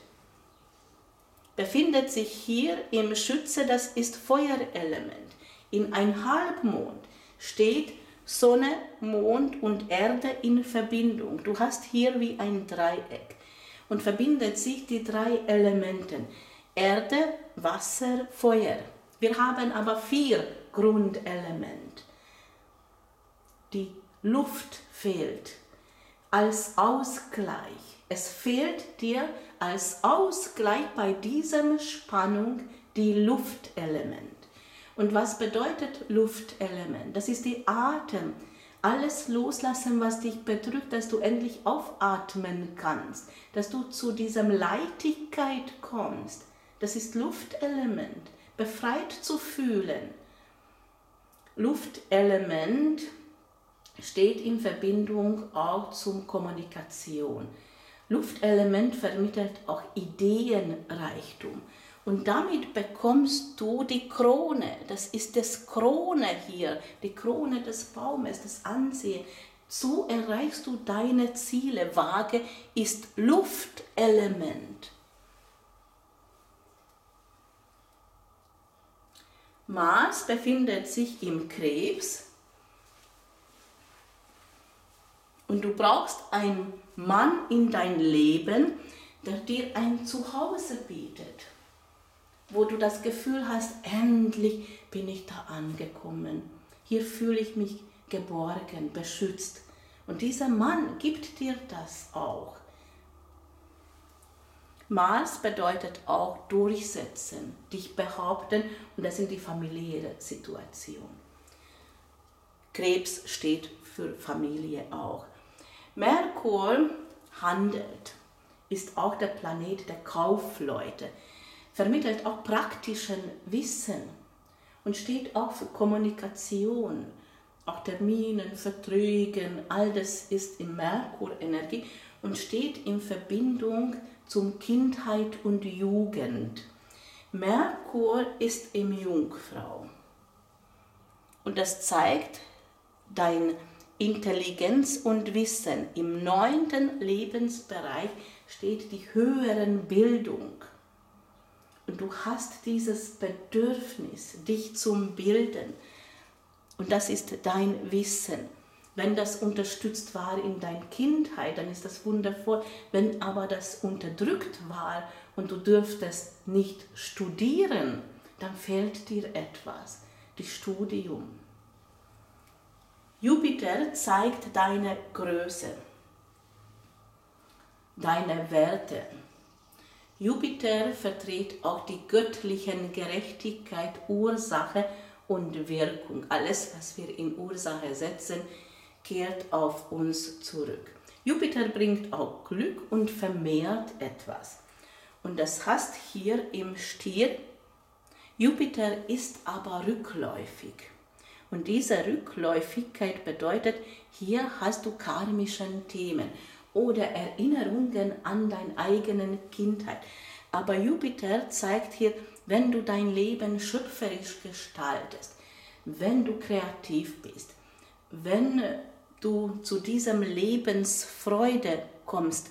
befindet sich hier im Schütze, das ist Feuerelement. In ein Halbmond steht Sonne, Mond und Erde in Verbindung. Du hast hier wie ein Dreieck. Und verbindet sich die drei Elementen. Erde, Wasser, Feuer. Wir haben aber vier Grundelemente. Die Luft fehlt als Ausgleich. Es fehlt dir als Ausgleich bei dieser Spannung die Luftelement. Und was bedeutet Luftelement? Das ist die Atem. Alles loslassen, was dich bedrückt, dass du endlich aufatmen kannst, dass du zu dieser Leichtigkeit kommst. Das ist Luftelement, befreit zu fühlen. Luftelement steht in Verbindung auch zur Kommunikation. Luftelement vermittelt auch Ideenreichtum. Und damit bekommst du die Krone, das ist das Krone hier, die Krone des Baumes, das Ansehen. So erreichst du deine Ziele. Waage ist Luftelement. Mars befindet sich im Krebs und du brauchst einen Mann in dein Leben, der dir ein Zuhause bietet, wo du das Gefühl hast, endlich bin ich da angekommen. Hier fühle ich mich geborgen, beschützt. Und dieser Mann gibt dir das auch. Mars bedeutet auch durchsetzen, dich behaupten und das sind die familiäre Situation. Krebs steht für Familie auch. Merkur handelt, ist auch der Planet der Kaufleute, vermittelt auch praktischen Wissen und steht auch für Kommunikation, auch Terminen, Verträgen, all das ist in Merkur-Energie und steht in Verbindung zum Kindheit und Jugend. Merkur ist im Jungfrau und das zeigt dein Intelligenz und Wissen. Im neunten Lebensbereich steht die höheren Bildung. Und du hast dieses Bedürfnis, dich zum Bilden. Und das ist dein Wissen. Wenn das unterstützt war in deiner Kindheit, dann ist das wundervoll. Wenn aber das unterdrückt war und du dürftest nicht studieren, dann fehlt dir etwas, das Studium. Jupiter zeigt deine Größe, deine Werte. Jupiter vertritt auch die göttlichen Gerechtigkeit, Ursache und Wirkung. Alles, was wir in Ursache setzen, kehrt auf uns zurück. Jupiter bringt auch Glück und vermehrt etwas. Und das heißt hier im Stier, Jupiter ist aber rückläufig. Und diese Rückläufigkeit bedeutet, hier hast du karmische Themen oder Erinnerungen an deine eigene Kindheit. Aber Jupiter zeigt hier, wenn du dein Leben schöpferisch gestaltest, wenn du kreativ bist, wenn du zu diesem Lebensfreude kommst,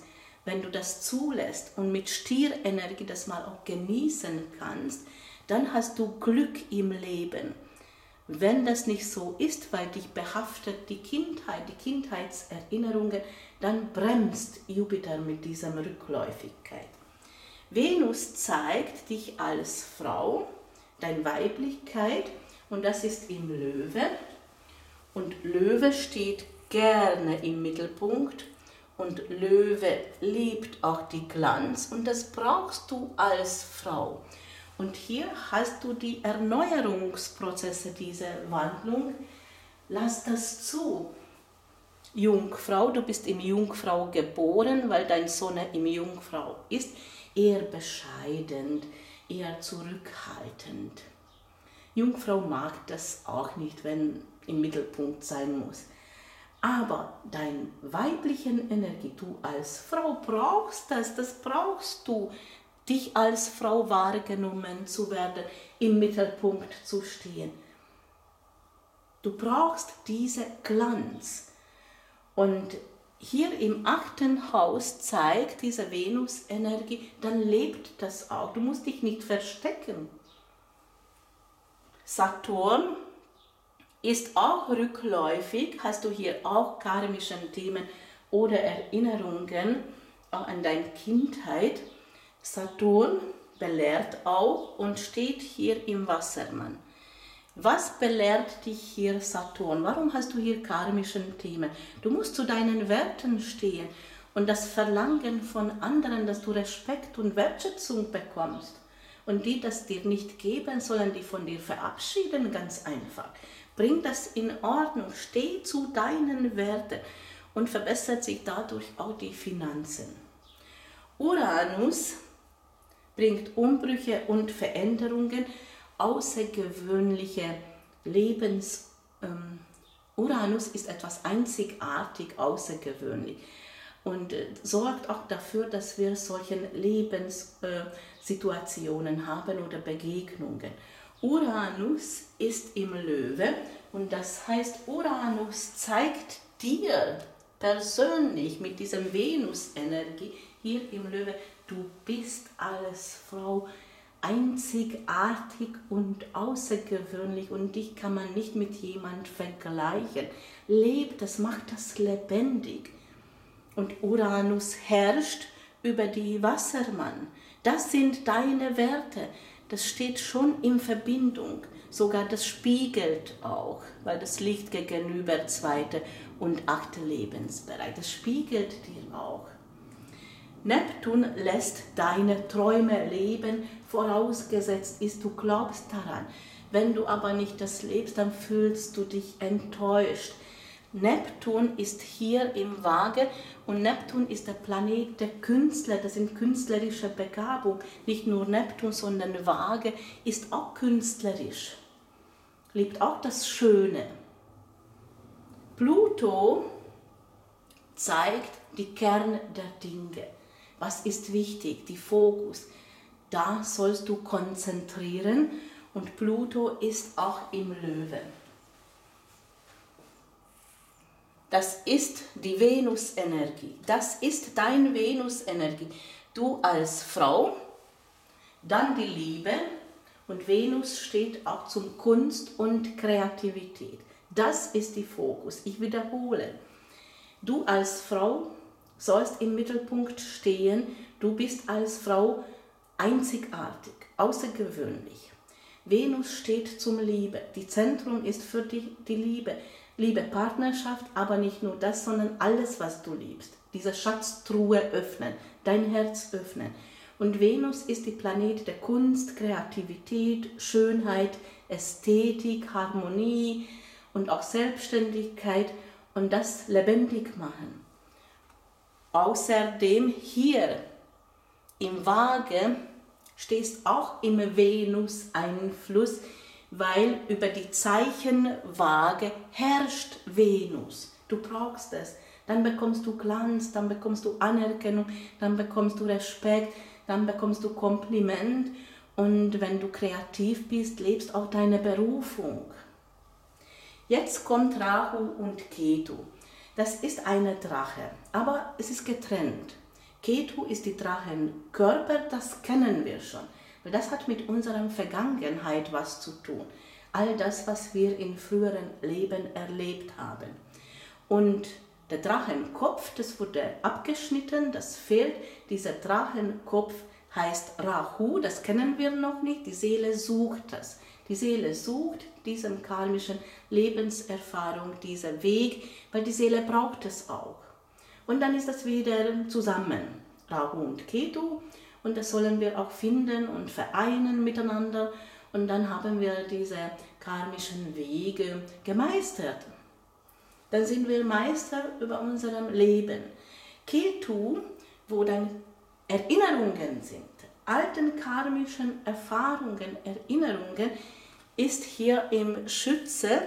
wenn du das zulässt und mit Stierenergie das mal auch genießen kannst, dann hast du Glück im Leben. Wenn das nicht so ist, weil dich behaftet die Kindheit, die Kindheitserinnerungen, dann bremst Jupiter mit dieser Rückläufigkeit. Venus zeigt dich als Frau, deine Weiblichkeit, und das ist im Löwe. Und Löwe steht gerne im Mittelpunkt und Löwe liebt auch die Glanz und das brauchst du als Frau. Und hier hast du die Erneuerungsprozesse dieser Wandlung. Lass das zu. Jungfrau, du bist im Jungfrau geboren, weil dein Sonne im Jungfrau ist, eher bescheiden, eher zurückhaltend. Jungfrau mag das auch nicht, wenn im Mittelpunkt sein muss. Aber deine weibliche Energie, du als Frau brauchst das, das brauchst du, dich als Frau wahrgenommen zu werden, im Mittelpunkt zu stehen. Du brauchst diesen Glanz. Und hier im achten Haus zeigt diese Venus-Energie, dann lebt das auch. Du musst dich nicht verstecken. Saturn ist auch rückläufig, hast du hier auch karmische Themen oder Erinnerungen an deine Kindheit. Saturn belehrt auch und steht hier im Wassermann. Was belehrt dich hier Saturn? Warum hast du hier karmische Themen? Du musst zu deinen Werten stehen und das Verlangen von anderen, dass du Respekt und Wertschätzung bekommst. Und die das dir nicht geben, sondern die von dir verabschieden, ganz einfach. Bring das in Ordnung, steh zu deinen Werten und verbessert sich dadurch auch die Finanzen. Uranus bringt Umbrüche und Veränderungen, außergewöhnliche Lebens... Ähm, Uranus ist etwas einzigartig, außergewöhnlich und äh, sorgt auch dafür, dass wir solche Lebenssituationen äh, haben oder Begegnungen. Uranus ist im Löwe und das heißt, Uranus zeigt dir persönlich mit dieser Venus-Energie hier im Löwe, du bist als Frau einzigartig und außergewöhnlich und dich kann man nicht mit jemand vergleichen. Lebt das, macht das lebendig. Und Uranus herrscht über die Wassermann. Das sind deine Werte. Das steht schon in Verbindung. Sogar das spiegelt auch, weil das liegt gegenüber zweite und achte Lebensbereich. Das spiegelt dir auch. Neptun lässt deine Träume leben, vorausgesetzt ist, du glaubst daran. Wenn du aber nicht das lebst, dann fühlst du dich enttäuscht. Neptun ist hier im Waage und Neptun ist der Planet der Künstler, das sind künstlerische Begabung. Nicht nur Neptun, sondern Waage ist auch künstlerisch, liebt auch das Schöne. Pluto zeigt die Kern der Dinge. Was ist wichtig? Die Fokus. Da sollst du konzentrieren und Pluto ist auch im Löwe. Das ist die Venus-Energie. Das ist deine Venus-Energie. Du als Frau, dann die Liebe und Venus steht auch zum Kunst und Kreativität. Das ist die Fokus. Ich wiederhole. Du als Frau sollst im Mittelpunkt stehen. Du bist als Frau einzigartig, außergewöhnlich. Venus steht zum Liebe. Die Zentrum ist für dich die Liebe. Liebe Partnerschaft, aber nicht nur das, sondern alles, was du liebst. Diese Schatztruhe öffnen, dein Herz öffnen. Und Venus ist die Planet der Kunst, Kreativität, Schönheit, Ästhetik, Harmonie und auch Selbstständigkeit und das lebendig machen. Außerdem hier im Waage stehst auch im Venus-Einfluss, weil über die Zeichenwaage herrscht Venus. Du brauchst es. Dann bekommst du Glanz, dann bekommst du Anerkennung, dann bekommst du Respekt, dann bekommst du Kompliment. Und wenn du kreativ bist, lebst auch deine Berufung. Jetzt kommt Rahu und Ketu. Das ist eine Drache, aber es ist getrennt. Ketu ist die Drachenkörper, das kennen wir schon. Weil das hat mit unserer Vergangenheit was zu tun. All das, was wir in früheren Leben erlebt haben. Und der Drachenkopf, das wurde abgeschnitten, das fehlt. Dieser Drachenkopf heißt Rahu, das kennen wir noch nicht. Die Seele sucht das. Die Seele sucht diesen karmischen Lebenserfahrung, dieser Weg, weil die Seele braucht es auch. Und dann ist das wieder zusammen, Rahu und Ketu. Und das sollen wir auch finden und vereinen miteinander. Und dann haben wir diese karmischen Wege gemeistert. Dann sind wir Meister über unserem Leben. Ketu, wo dann Erinnerungen sind, alten karmischen Erfahrungen, Erinnerungen, ist hier im Schütze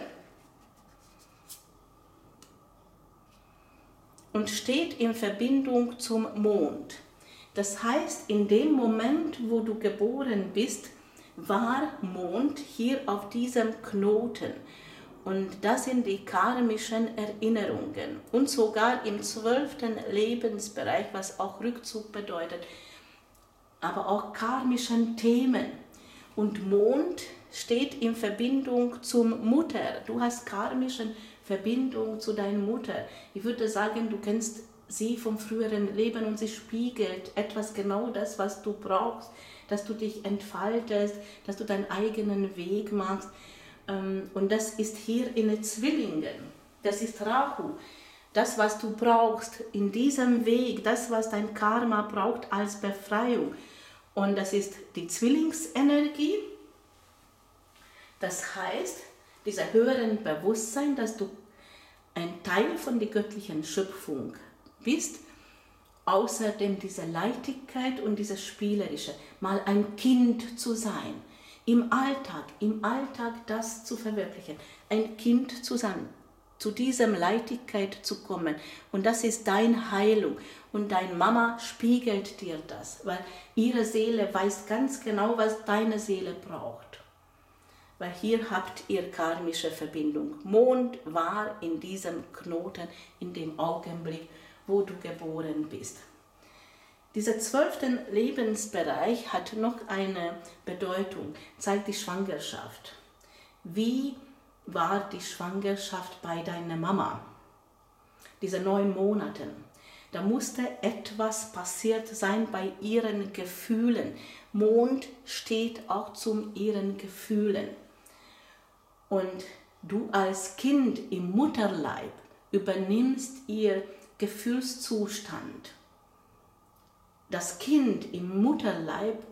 und steht in Verbindung zum Mond. Das heißt, in dem Moment, wo du geboren bist, war Mond hier auf diesem Knoten. Und das sind die karmischen Erinnerungen. Und sogar im zwölften Lebensbereich, was auch Rückzug bedeutet, aber auch karmischen Themen. Und Mond steht in Verbindung zum Mutter. Du hast karmische Verbindung zu deiner Mutter. Ich würde sagen, du kennst sie vom früheren Leben und sie spiegelt etwas genau das, was du brauchst, dass du dich entfaltest, dass du deinen eigenen Weg machst. Und das ist hier in den Zwillingen. Das ist Rahu. Das, was du brauchst in diesem Weg, das, was dein Karma braucht als Befreiung. Und das ist die Zwillingsenergie. Das heißt, dieser höheren Bewusstsein, dass du ein Teil von der göttlichen Schöpfung bist, außerdem diese Leichtigkeit und dieses Spielerische, mal ein Kind zu sein, im Alltag, im Alltag das zu verwirklichen, ein Kind zu sein, zu diesem Leichtigkeit zu kommen. Und das ist deine Heilung. Und deine Mama spiegelt dir das, weil ihre Seele weiß ganz genau, was deine Seele braucht. Weil hier habt ihr karmische Verbindung. Mond war in diesem Knoten, in dem Augenblick, wo du geboren bist. Dieser zwölfte Lebensbereich hat noch eine Bedeutung, zeigt die Schwangerschaft. Wie war die Schwangerschaft bei deiner Mama? Diese neun Monate. Da musste etwas passiert sein bei ihren Gefühlen. Mond steht auch zu ihren Gefühlen. Und du als Kind im Mutterleib übernimmst ihr Gefühlszustand. Das Kind im Mutterleib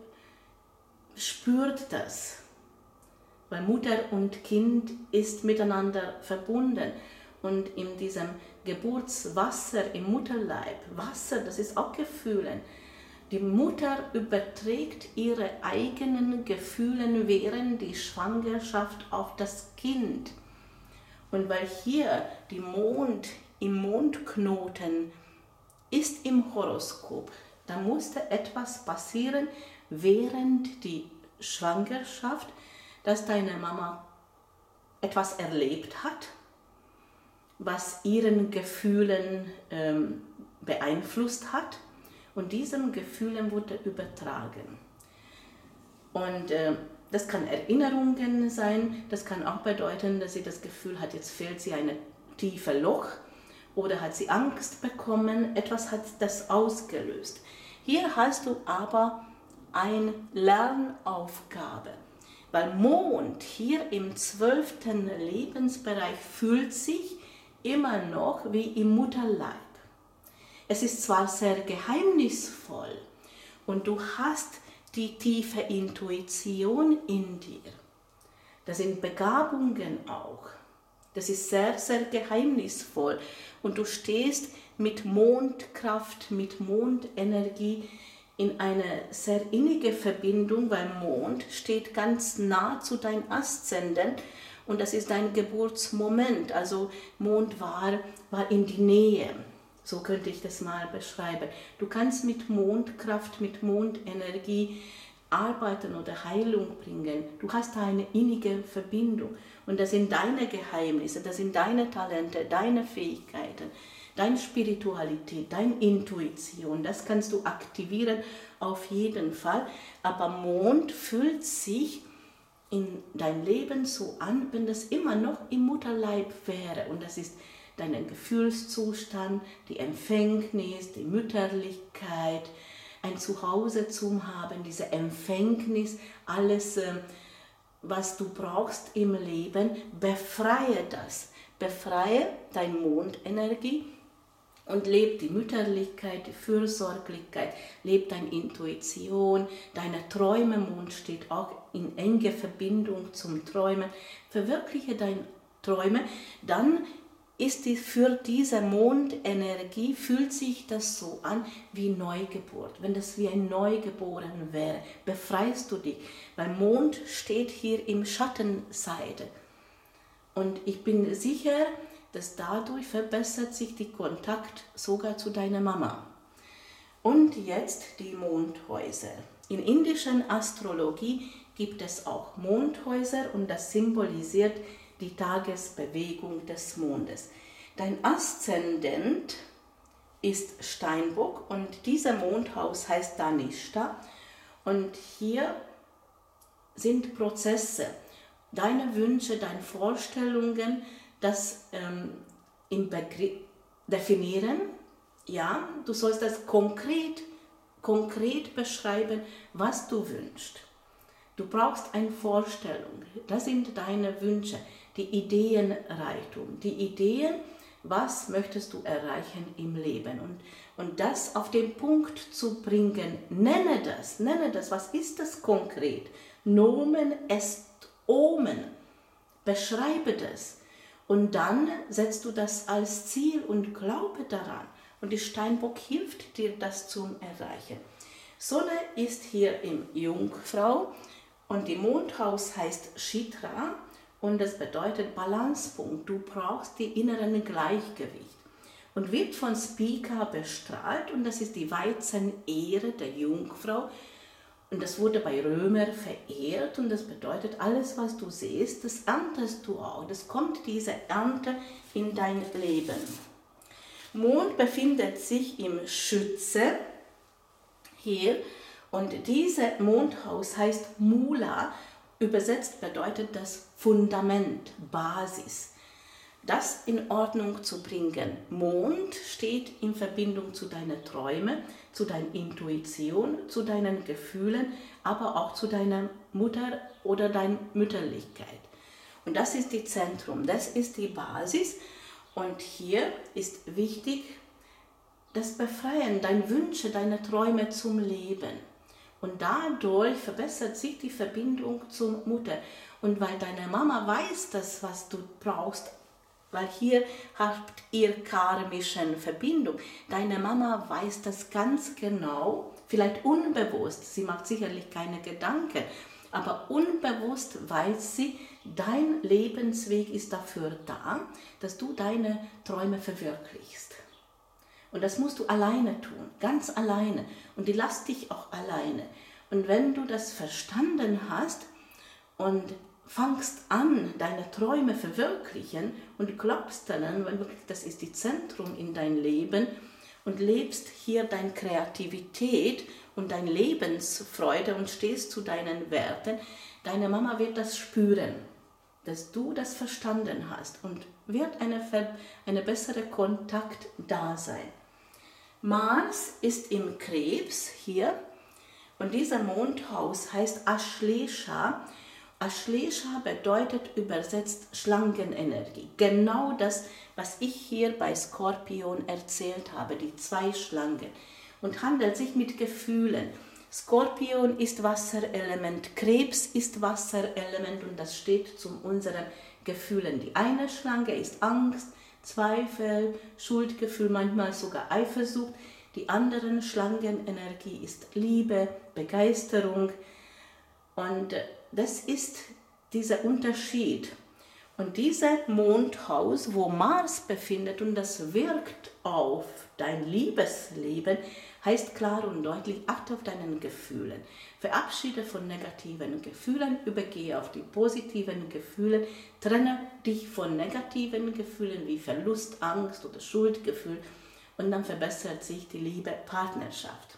spürt das, weil Mutter und Kind ist miteinander verbunden. Und in diesem Geburtswasser im Mutterleib, Wasser, das ist auch Gefühle. Die Mutter überträgt ihre eigenen Gefühle während der Schwangerschaft auf das Kind. Und weil hier die Mond im Mondknoten ist im Horoskop, da musste etwas passieren während der Schwangerschaft, dass deine Mama etwas erlebt hat, was ihren Gefühlen ähm, beeinflusst hat. Und diesen Gefühlen wurde übertragen. Und äh, das kann Erinnerungen sein, das kann auch bedeuten, dass sie das Gefühl hat, jetzt fehlt sie ein tiefes Loch oder hat sie Angst bekommen, etwas hat das ausgelöst. Hier hast du aber eine Lernaufgabe, weil Mond hier im zwölften Lebensbereich fühlt sich immer noch wie im Mutterleib. Es ist zwar sehr geheimnisvoll und du hast die tiefe Intuition in dir. Das sind Begabungen auch. Das ist sehr, sehr geheimnisvoll. Und du stehst mit Mondkraft, mit Mondenergie in eine sehr innige Verbindung, weil Mond steht ganz nah zu deinem Aszendent und das ist dein Geburtsmoment. Also Mond war, war in die Nähe. So könnte ich das mal beschreiben. Du kannst mit Mondkraft, mit Mondenergie arbeiten oder Heilung bringen. Du hast eine innige Verbindung. Und das sind deine Geheimnisse, das sind deine Talente, deine Fähigkeiten. deine Spiritualität, deine Intuition, das kannst du aktivieren auf jeden Fall. Aber Mond fühlt sich in dein Leben so an, wenn das immer noch im Mutterleib wäre. Und das ist dein Gefühlszustand, die Empfängnis, die Mütterlichkeit, ein Zuhause zu haben, diese Empfängnis, alles, was du brauchst im Leben, befreie das. Befreie deine Mondenergie und lebe die Mütterlichkeit, die Fürsorglichkeit, lebe deine Intuition, deine Träume. Mond steht auch in enge Verbindung zum Träumen. Verwirkliche deine Träume, dann ist die, für diese Mondenergie fühlt sich das so an wie Neugeburt. Wenn das wie ein Neugeboren wäre, befreist du dich, weil Mond steht hier im Schattenseite. Und ich bin sicher, dass dadurch verbessert sich der Kontakt sogar zu deiner Mama. Und jetzt die Mondhäuser. In indischer Astrologie gibt es auch Mondhäuser und das symbolisiert die Tagesbewegung des Mondes. Dein Aszendent ist Steinbock und dieser Mondhaus heißt Dhanishta. Und hier sind Prozesse, deine Wünsche, deine Vorstellungen, das ähm, im Begriff definieren. Ja, du sollst das konkret, konkret beschreiben, was du wünschst. Du brauchst eine Vorstellung, das sind deine Wünsche, die Ideenreichtum, die Ideen, was möchtest du erreichen im Leben. Und, und das auf den Punkt zu bringen, nenne das, nenne das, was ist das konkret? Nomen est omen, beschreibe das. Und dann setzt du das als Ziel und glaube daran. Und die Steinbock hilft dir, das zu erreichen. Sonne ist hier im Jungfrau und die Mondhaus heißt Chitra und das bedeutet Balancepunkt. Du brauchst die inneren Gleichgewicht und wird von Spica bestrahlt und das ist die Weizenehre der Jungfrau. Und das wurde bei Römer verehrt und das bedeutet, alles was du siehst, das erntest du auch. Das kommt diese Ernte in dein Leben. Mond befindet sich im Schütze hier und dieses Mondhaus heißt Mula, übersetzt bedeutet das Fundament, Basis. Das in Ordnung zu bringen. Mond steht in Verbindung zu deinen Träumen, zu deiner Intuition, zu deinen Gefühlen, aber auch zu deiner Mutter oder deiner Mütterlichkeit. Und das ist das Zentrum, das ist die Basis. Und hier ist wichtig, das Befreien, deine Wünsche, deine Träume zum Leben. Und dadurch verbessert sich die Verbindung zur Mutter. Und weil deine Mama weiß das, was du brauchst, weil hier habt ihr karmische Verbindung. Deine Mama weiß das ganz genau, vielleicht unbewusst, sie macht sicherlich keine Gedanken, aber unbewusst weiß sie, dein Lebensweg ist dafür da, dass du deine Träume verwirklichst. Und das musst du alleine tun, ganz alleine. Und die lässt dich auch alleine. Und wenn du das verstanden hast und fangst an, deine Träume verwirklichen und glaubst dann, wenn du, das ist das Zentrum in dein Leben und lebst hier deine Kreativität und deine Lebensfreude und stehst zu deinen Werten, deine Mama wird das spüren, dass du das verstanden hast und wird eine, eine bessere Kontakt da sein. Mars ist im Krebs hier und dieser Mondhaus heißt Ashlesha. Ashlesha bedeutet übersetzt Schlangenenergie. Genau das, was ich hier bei Skorpion erzählt habe, die zwei Schlangen. Und handelt sich mit Gefühlen. Skorpion ist Wasserelement, Krebs ist Wasserelement und das steht zu unseren Gefühlen. Die eine Schlange ist Angst, Zweifel, Schuldgefühl, manchmal sogar Eifersucht. Die andere Schlangenenergie ist Liebe, Begeisterung und das ist dieser Unterschied. Und dieser Mondhaus, wo Mars befindet und das wirkt auf dein Liebesleben, heißt klar und deutlich, achte auf deinen Gefühlen. Verabschiede von negativen Gefühlen, übergehe auf die positiven Gefühle, trenne dich von negativen Gefühlen wie Verlust, Angst oder Schuldgefühl und dann verbessert sich die Liebe, Partnerschaft.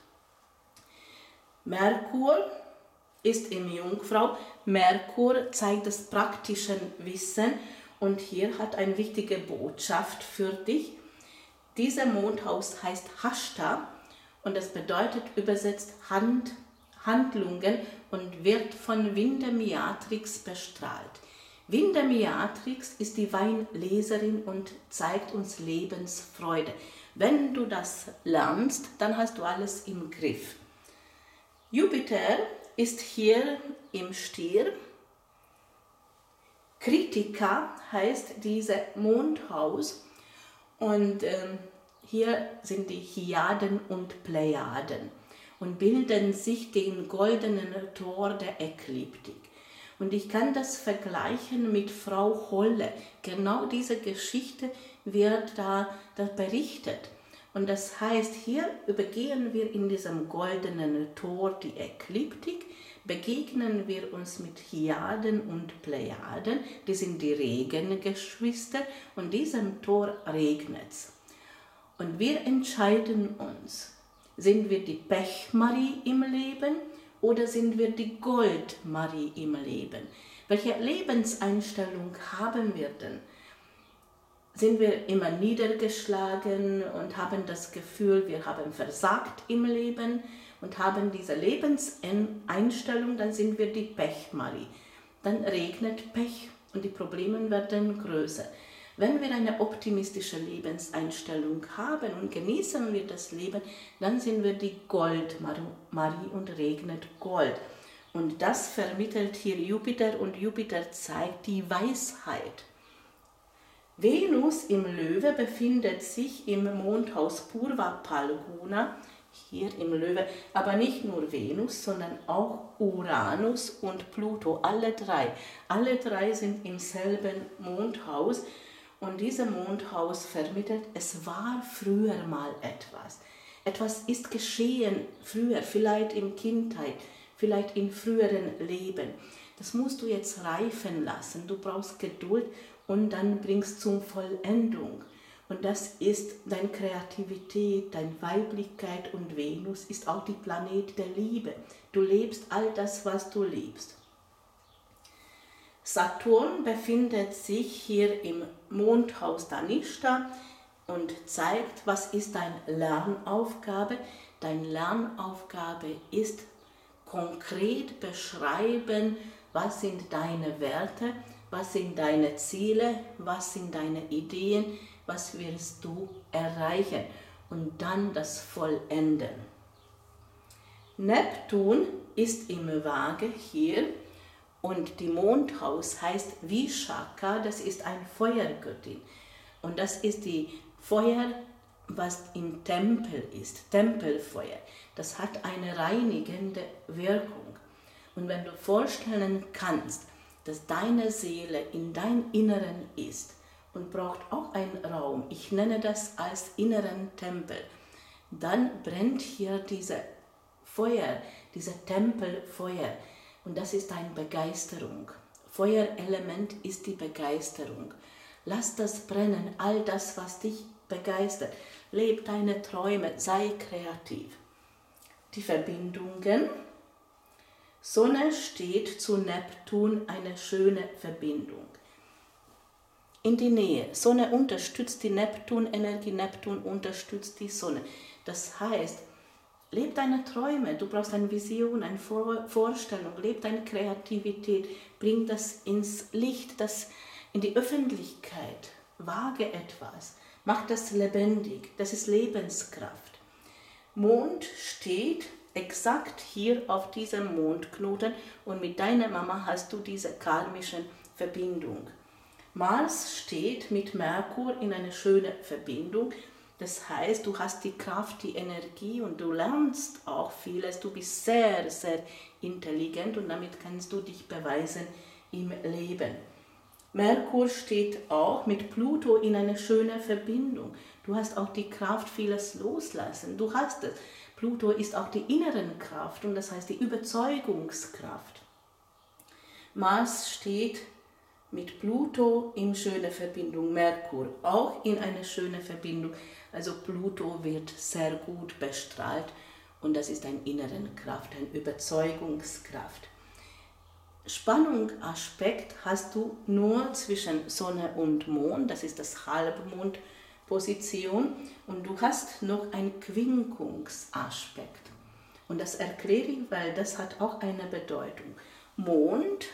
Merkur ist im Jungfrau. Merkur zeigt das praktische Wissen und hier hat eine wichtige Botschaft für dich. Dieser Mondhaus heißt Hashta und das bedeutet übersetzt Hand, Handlungen und wird von Vindemiatrix bestrahlt. Vindemiatrix ist die Weinleserin und zeigt uns Lebensfreude. Wenn du das lernst, dann hast du alles im Griff. Jupiter ist hier im Stier. Kritika heißt dieses Mondhaus und ähm, hier sind die Hyaden und Plejaden und bilden sich den goldenen Tor der Ekliptik. Und ich kann das vergleichen mit Frau Holle. Genau diese Geschichte wird da, da berichtet. Und das heißt, hier übergehen wir in diesem goldenen Tor die Ekliptik, begegnen wir uns mit Hyaden und Plejaden, die sind die Regengeschwister, und diesem Tor regnet es. Und wir entscheiden uns, sind wir die Pech-Marie im Leben oder sind wir die Gold-Marie im Leben? Welche Lebenseinstellung haben wir denn? Sind wir immer niedergeschlagen und haben das Gefühl, wir haben versagt im Leben und haben diese Lebenseinstellung, dann sind wir die Pech-Marie. Dann regnet Pech und die Probleme werden größer. Wenn wir eine optimistische Lebenseinstellung haben und genießen wir das Leben, dann sind wir die Gold-Marie und regnet Gold. Und das vermittelt hier Jupiter und Jupiter zeigt die Weisheit. Venus im Löwe befindet sich im Mondhaus Purva Phalguna, hier im Löwe, aber nicht nur Venus, sondern auch Uranus und Pluto, alle drei. Alle drei sind im selben Mondhaus und dieses Mondhaus vermittelt, es war früher mal etwas. Etwas ist geschehen früher, vielleicht in Kindheit, vielleicht in früheren Leben. Das musst du jetzt reifen lassen, du brauchst Geduld und dann bringst du zum Vollendung. Und das ist deine Kreativität, deine Weiblichkeit und Venus ist auch die Planet der Liebe. Du lebst all das, was du liebst. Saturn befindet sich hier im Mondhaus Dhanishta und zeigt, was ist deine Lernaufgabe. Deine Lernaufgabe ist konkret beschreiben, was sind deine Werte, was sind deine Ziele, was sind deine Ideen, was willst du erreichen und dann das Vollenden. Neptun ist im Waage hier und die Mondhaus heißt Vishaka, das ist eine Feuergöttin und das ist die Feuer, was im Tempel ist, Tempelfeuer. Das hat eine reinigende Wirkung und wenn du vorstellen kannst, dass deine Seele in dein Inneren ist und braucht auch einen Raum, ich nenne das als inneren Tempel, dann brennt hier diese Feuer, dieser Tempelfeuer und das ist eine Begeisterung. Feuerelement ist die Begeisterung. Lass das brennen, all das, was dich begeistert. Leb deine Träume, sei kreativ. Die Verbindungen. Sonne steht zu Neptun, eine schöne Verbindung. In die Nähe. Sonne unterstützt die Neptun-Energie, Neptun unterstützt die Sonne. Das heißt, leb deine Träume, du brauchst eine Vision, eine Vorstellung, leb deine Kreativität, bring das ins Licht, das in die Öffentlichkeit, wage etwas, mach das lebendig, das ist Lebenskraft. Mond steht exakt hier auf diesem Mondknoten und mit deiner Mama hast du diese karmische Verbindung. Mars steht mit Merkur in einer schönen Verbindung. Das heißt, du hast die Kraft, die Energie und du lernst auch vieles. Du bist sehr, sehr intelligent und damit kannst du dich beweisen im Leben. Merkur steht auch mit Pluto in einer schönen Verbindung. Du hast auch die Kraft, vieles loslassen. Du hast es. Pluto ist auch die inneren Kraft und das heißt die Überzeugungskraft. Mars steht mit Pluto in schöner Verbindung, Merkur auch in einer schönen Verbindung. Also Pluto wird sehr gut bestrahlt und das ist eine innere Kraft, eine Überzeugungskraft. Spannung, Aspekt hast du nur zwischen Sonne und Mond, das ist das Halbmondposition und du hast noch einen Quinkungsaspekt. Und das erkläre ich, weil das hat auch eine Bedeutung. Mond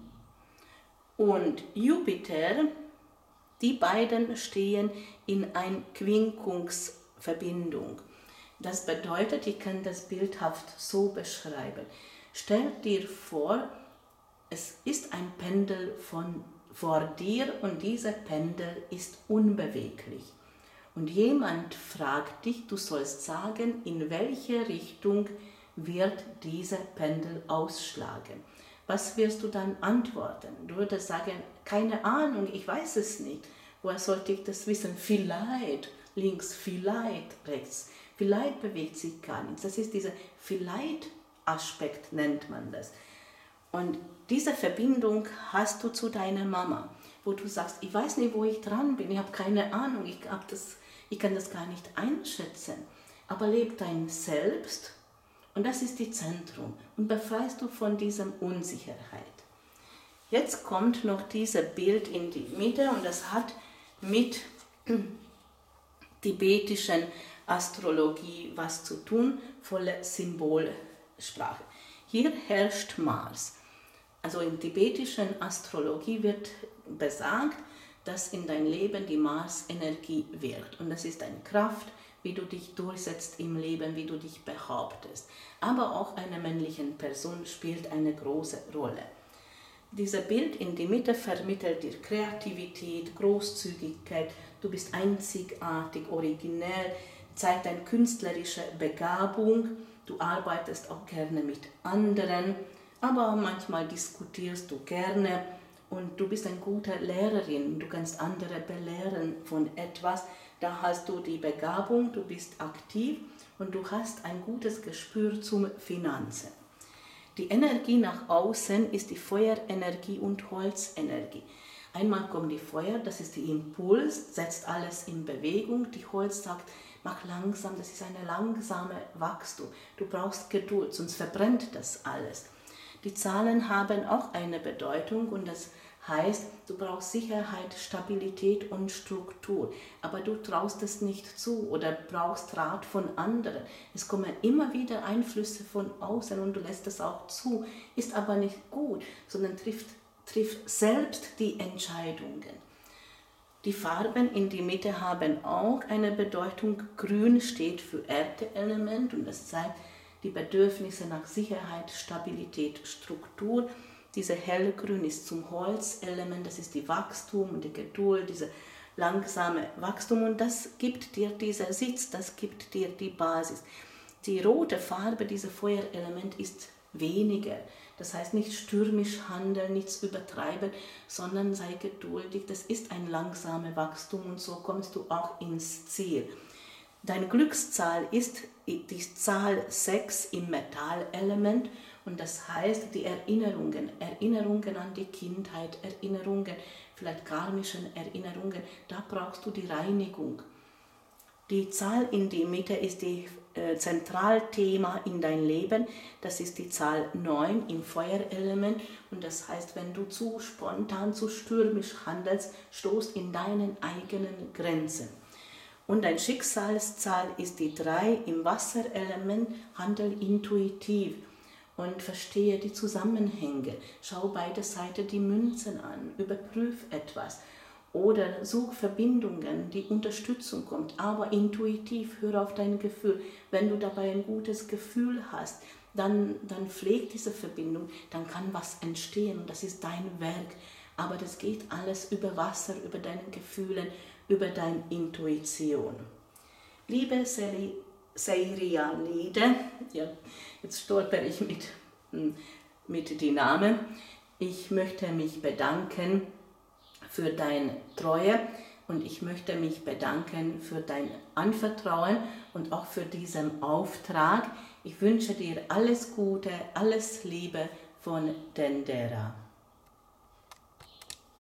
und Jupiter, die beiden stehen in einer Quinkungsverbindung. Das bedeutet, ich kann das bildhaft so beschreiben. Stell dir vor, es ist ein Pendel von, vor dir und dieser Pendel ist unbeweglich. Und jemand fragt dich, du sollst sagen, in welche Richtung wird dieser Pendel ausschlagen. Was wirst du dann antworten? Du würdest sagen, keine Ahnung, ich weiß es nicht. Woher sollte ich das wissen? Vielleicht links, vielleicht rechts. Vielleicht bewegt sich gar nichts. Das ist dieser Vielleicht-Aspekt, nennt man das. Und diese Verbindung hast du zu deiner Mama, wo du sagst, ich weiß nicht, wo ich dran bin, ich habe keine Ahnung, ich, hab das, ich kann das gar nicht einschätzen. Aber leb dein Selbst und das ist die Zentrum und befreist du von dieser Unsicherheit. Jetzt kommt noch dieses Bild in die Mitte und das hat mit tibetischen Astrologie was zu tun, volle Symbolsprache. Hier herrscht Mars. Also in tibetischen Astrologie wird besagt, dass in dein Leben die Mars-Energie wirkt. Und das ist eine Kraft, wie du dich durchsetzt im Leben, wie du dich behauptest. Aber auch eine männliche Person spielt eine große Rolle. Dieses Bild in die Mitte vermittelt dir Kreativität, Großzügigkeit, du bist einzigartig, originell, zeigt eine künstlerische Begabung, du arbeitest auch gerne mit anderen, aber manchmal diskutierst du gerne und du bist eine gute Lehrerin, du kannst andere belehren von etwas, da hast du die Begabung, du bist aktiv und du hast ein gutes Gespür zum Finanzen. Die Energie nach außen ist die Feuerenergie und Holzenergie. Einmal kommt die Feuer, das ist der Impuls, setzt alles in Bewegung. Die Holz sagt, mach langsam, das ist eine langsame Wachstum. Du brauchst Geduld, sonst verbrennt das alles. Die Zahlen haben auch eine Bedeutung und das heißt, du brauchst Sicherheit, Stabilität und Struktur, aber du traust es nicht zu oder brauchst Rat von anderen. Es kommen immer wieder Einflüsse von außen und du lässt es auch zu, ist aber nicht gut, sondern trifft, trifft selbst die Entscheidungen. Die Farben in die Mitte haben auch eine Bedeutung. Grün steht für Erdeelement und das zeigt die Bedürfnisse nach Sicherheit, Stabilität, Struktur. Diese hellgrün ist zum Holzelement, das ist die Wachstum und die Geduld, diese langsame Wachstum und das gibt dir dieser Sitz, das gibt dir die Basis. Die rote Farbe, dieses Feuerelement, ist weniger. Das heißt nicht stürmisch handeln, nichts übertreiben, sondern sei geduldig. Das ist ein langsames Wachstum und so kommst du auch ins Ziel. Deine Glückszahl ist die Zahl sechs im Metallelement und das heißt die Erinnerungen, Erinnerungen an die Kindheit, Erinnerungen, vielleicht karmischen Erinnerungen, da brauchst du die Reinigung. Die Zahl in die Mitte ist das äh, Zentralthema in dein Leben, das ist die Zahl neun im Feuerelement und das heißt, wenn du zu spontan, zu stürmisch handelst, stoßt in deinen eigenen Grenzen. Und deine Schicksalszahl ist die drei im Wasserelement, handel intuitiv und verstehe die Zusammenhänge. Schau beide Seiten die Münzen an, überprüf etwas oder such Verbindungen, die Unterstützung kommt, aber intuitiv, hör auf dein Gefühl. Wenn du dabei ein gutes Gefühl hast, dann, dann pfleg diese Verbindung, dann kann was entstehen und das ist dein Werk. Aber das geht alles über Wasser, über deine Gefühle, über deine Intuition. Liebe Seirianide, ja, jetzt stolper ich mit, mit den Namen. Ich möchte mich bedanken für deine Treue. Und ich möchte mich bedanken für dein Anvertrauen und auch für diesen Auftrag. Ich wünsche dir alles Gute, alles Liebe von Dendera.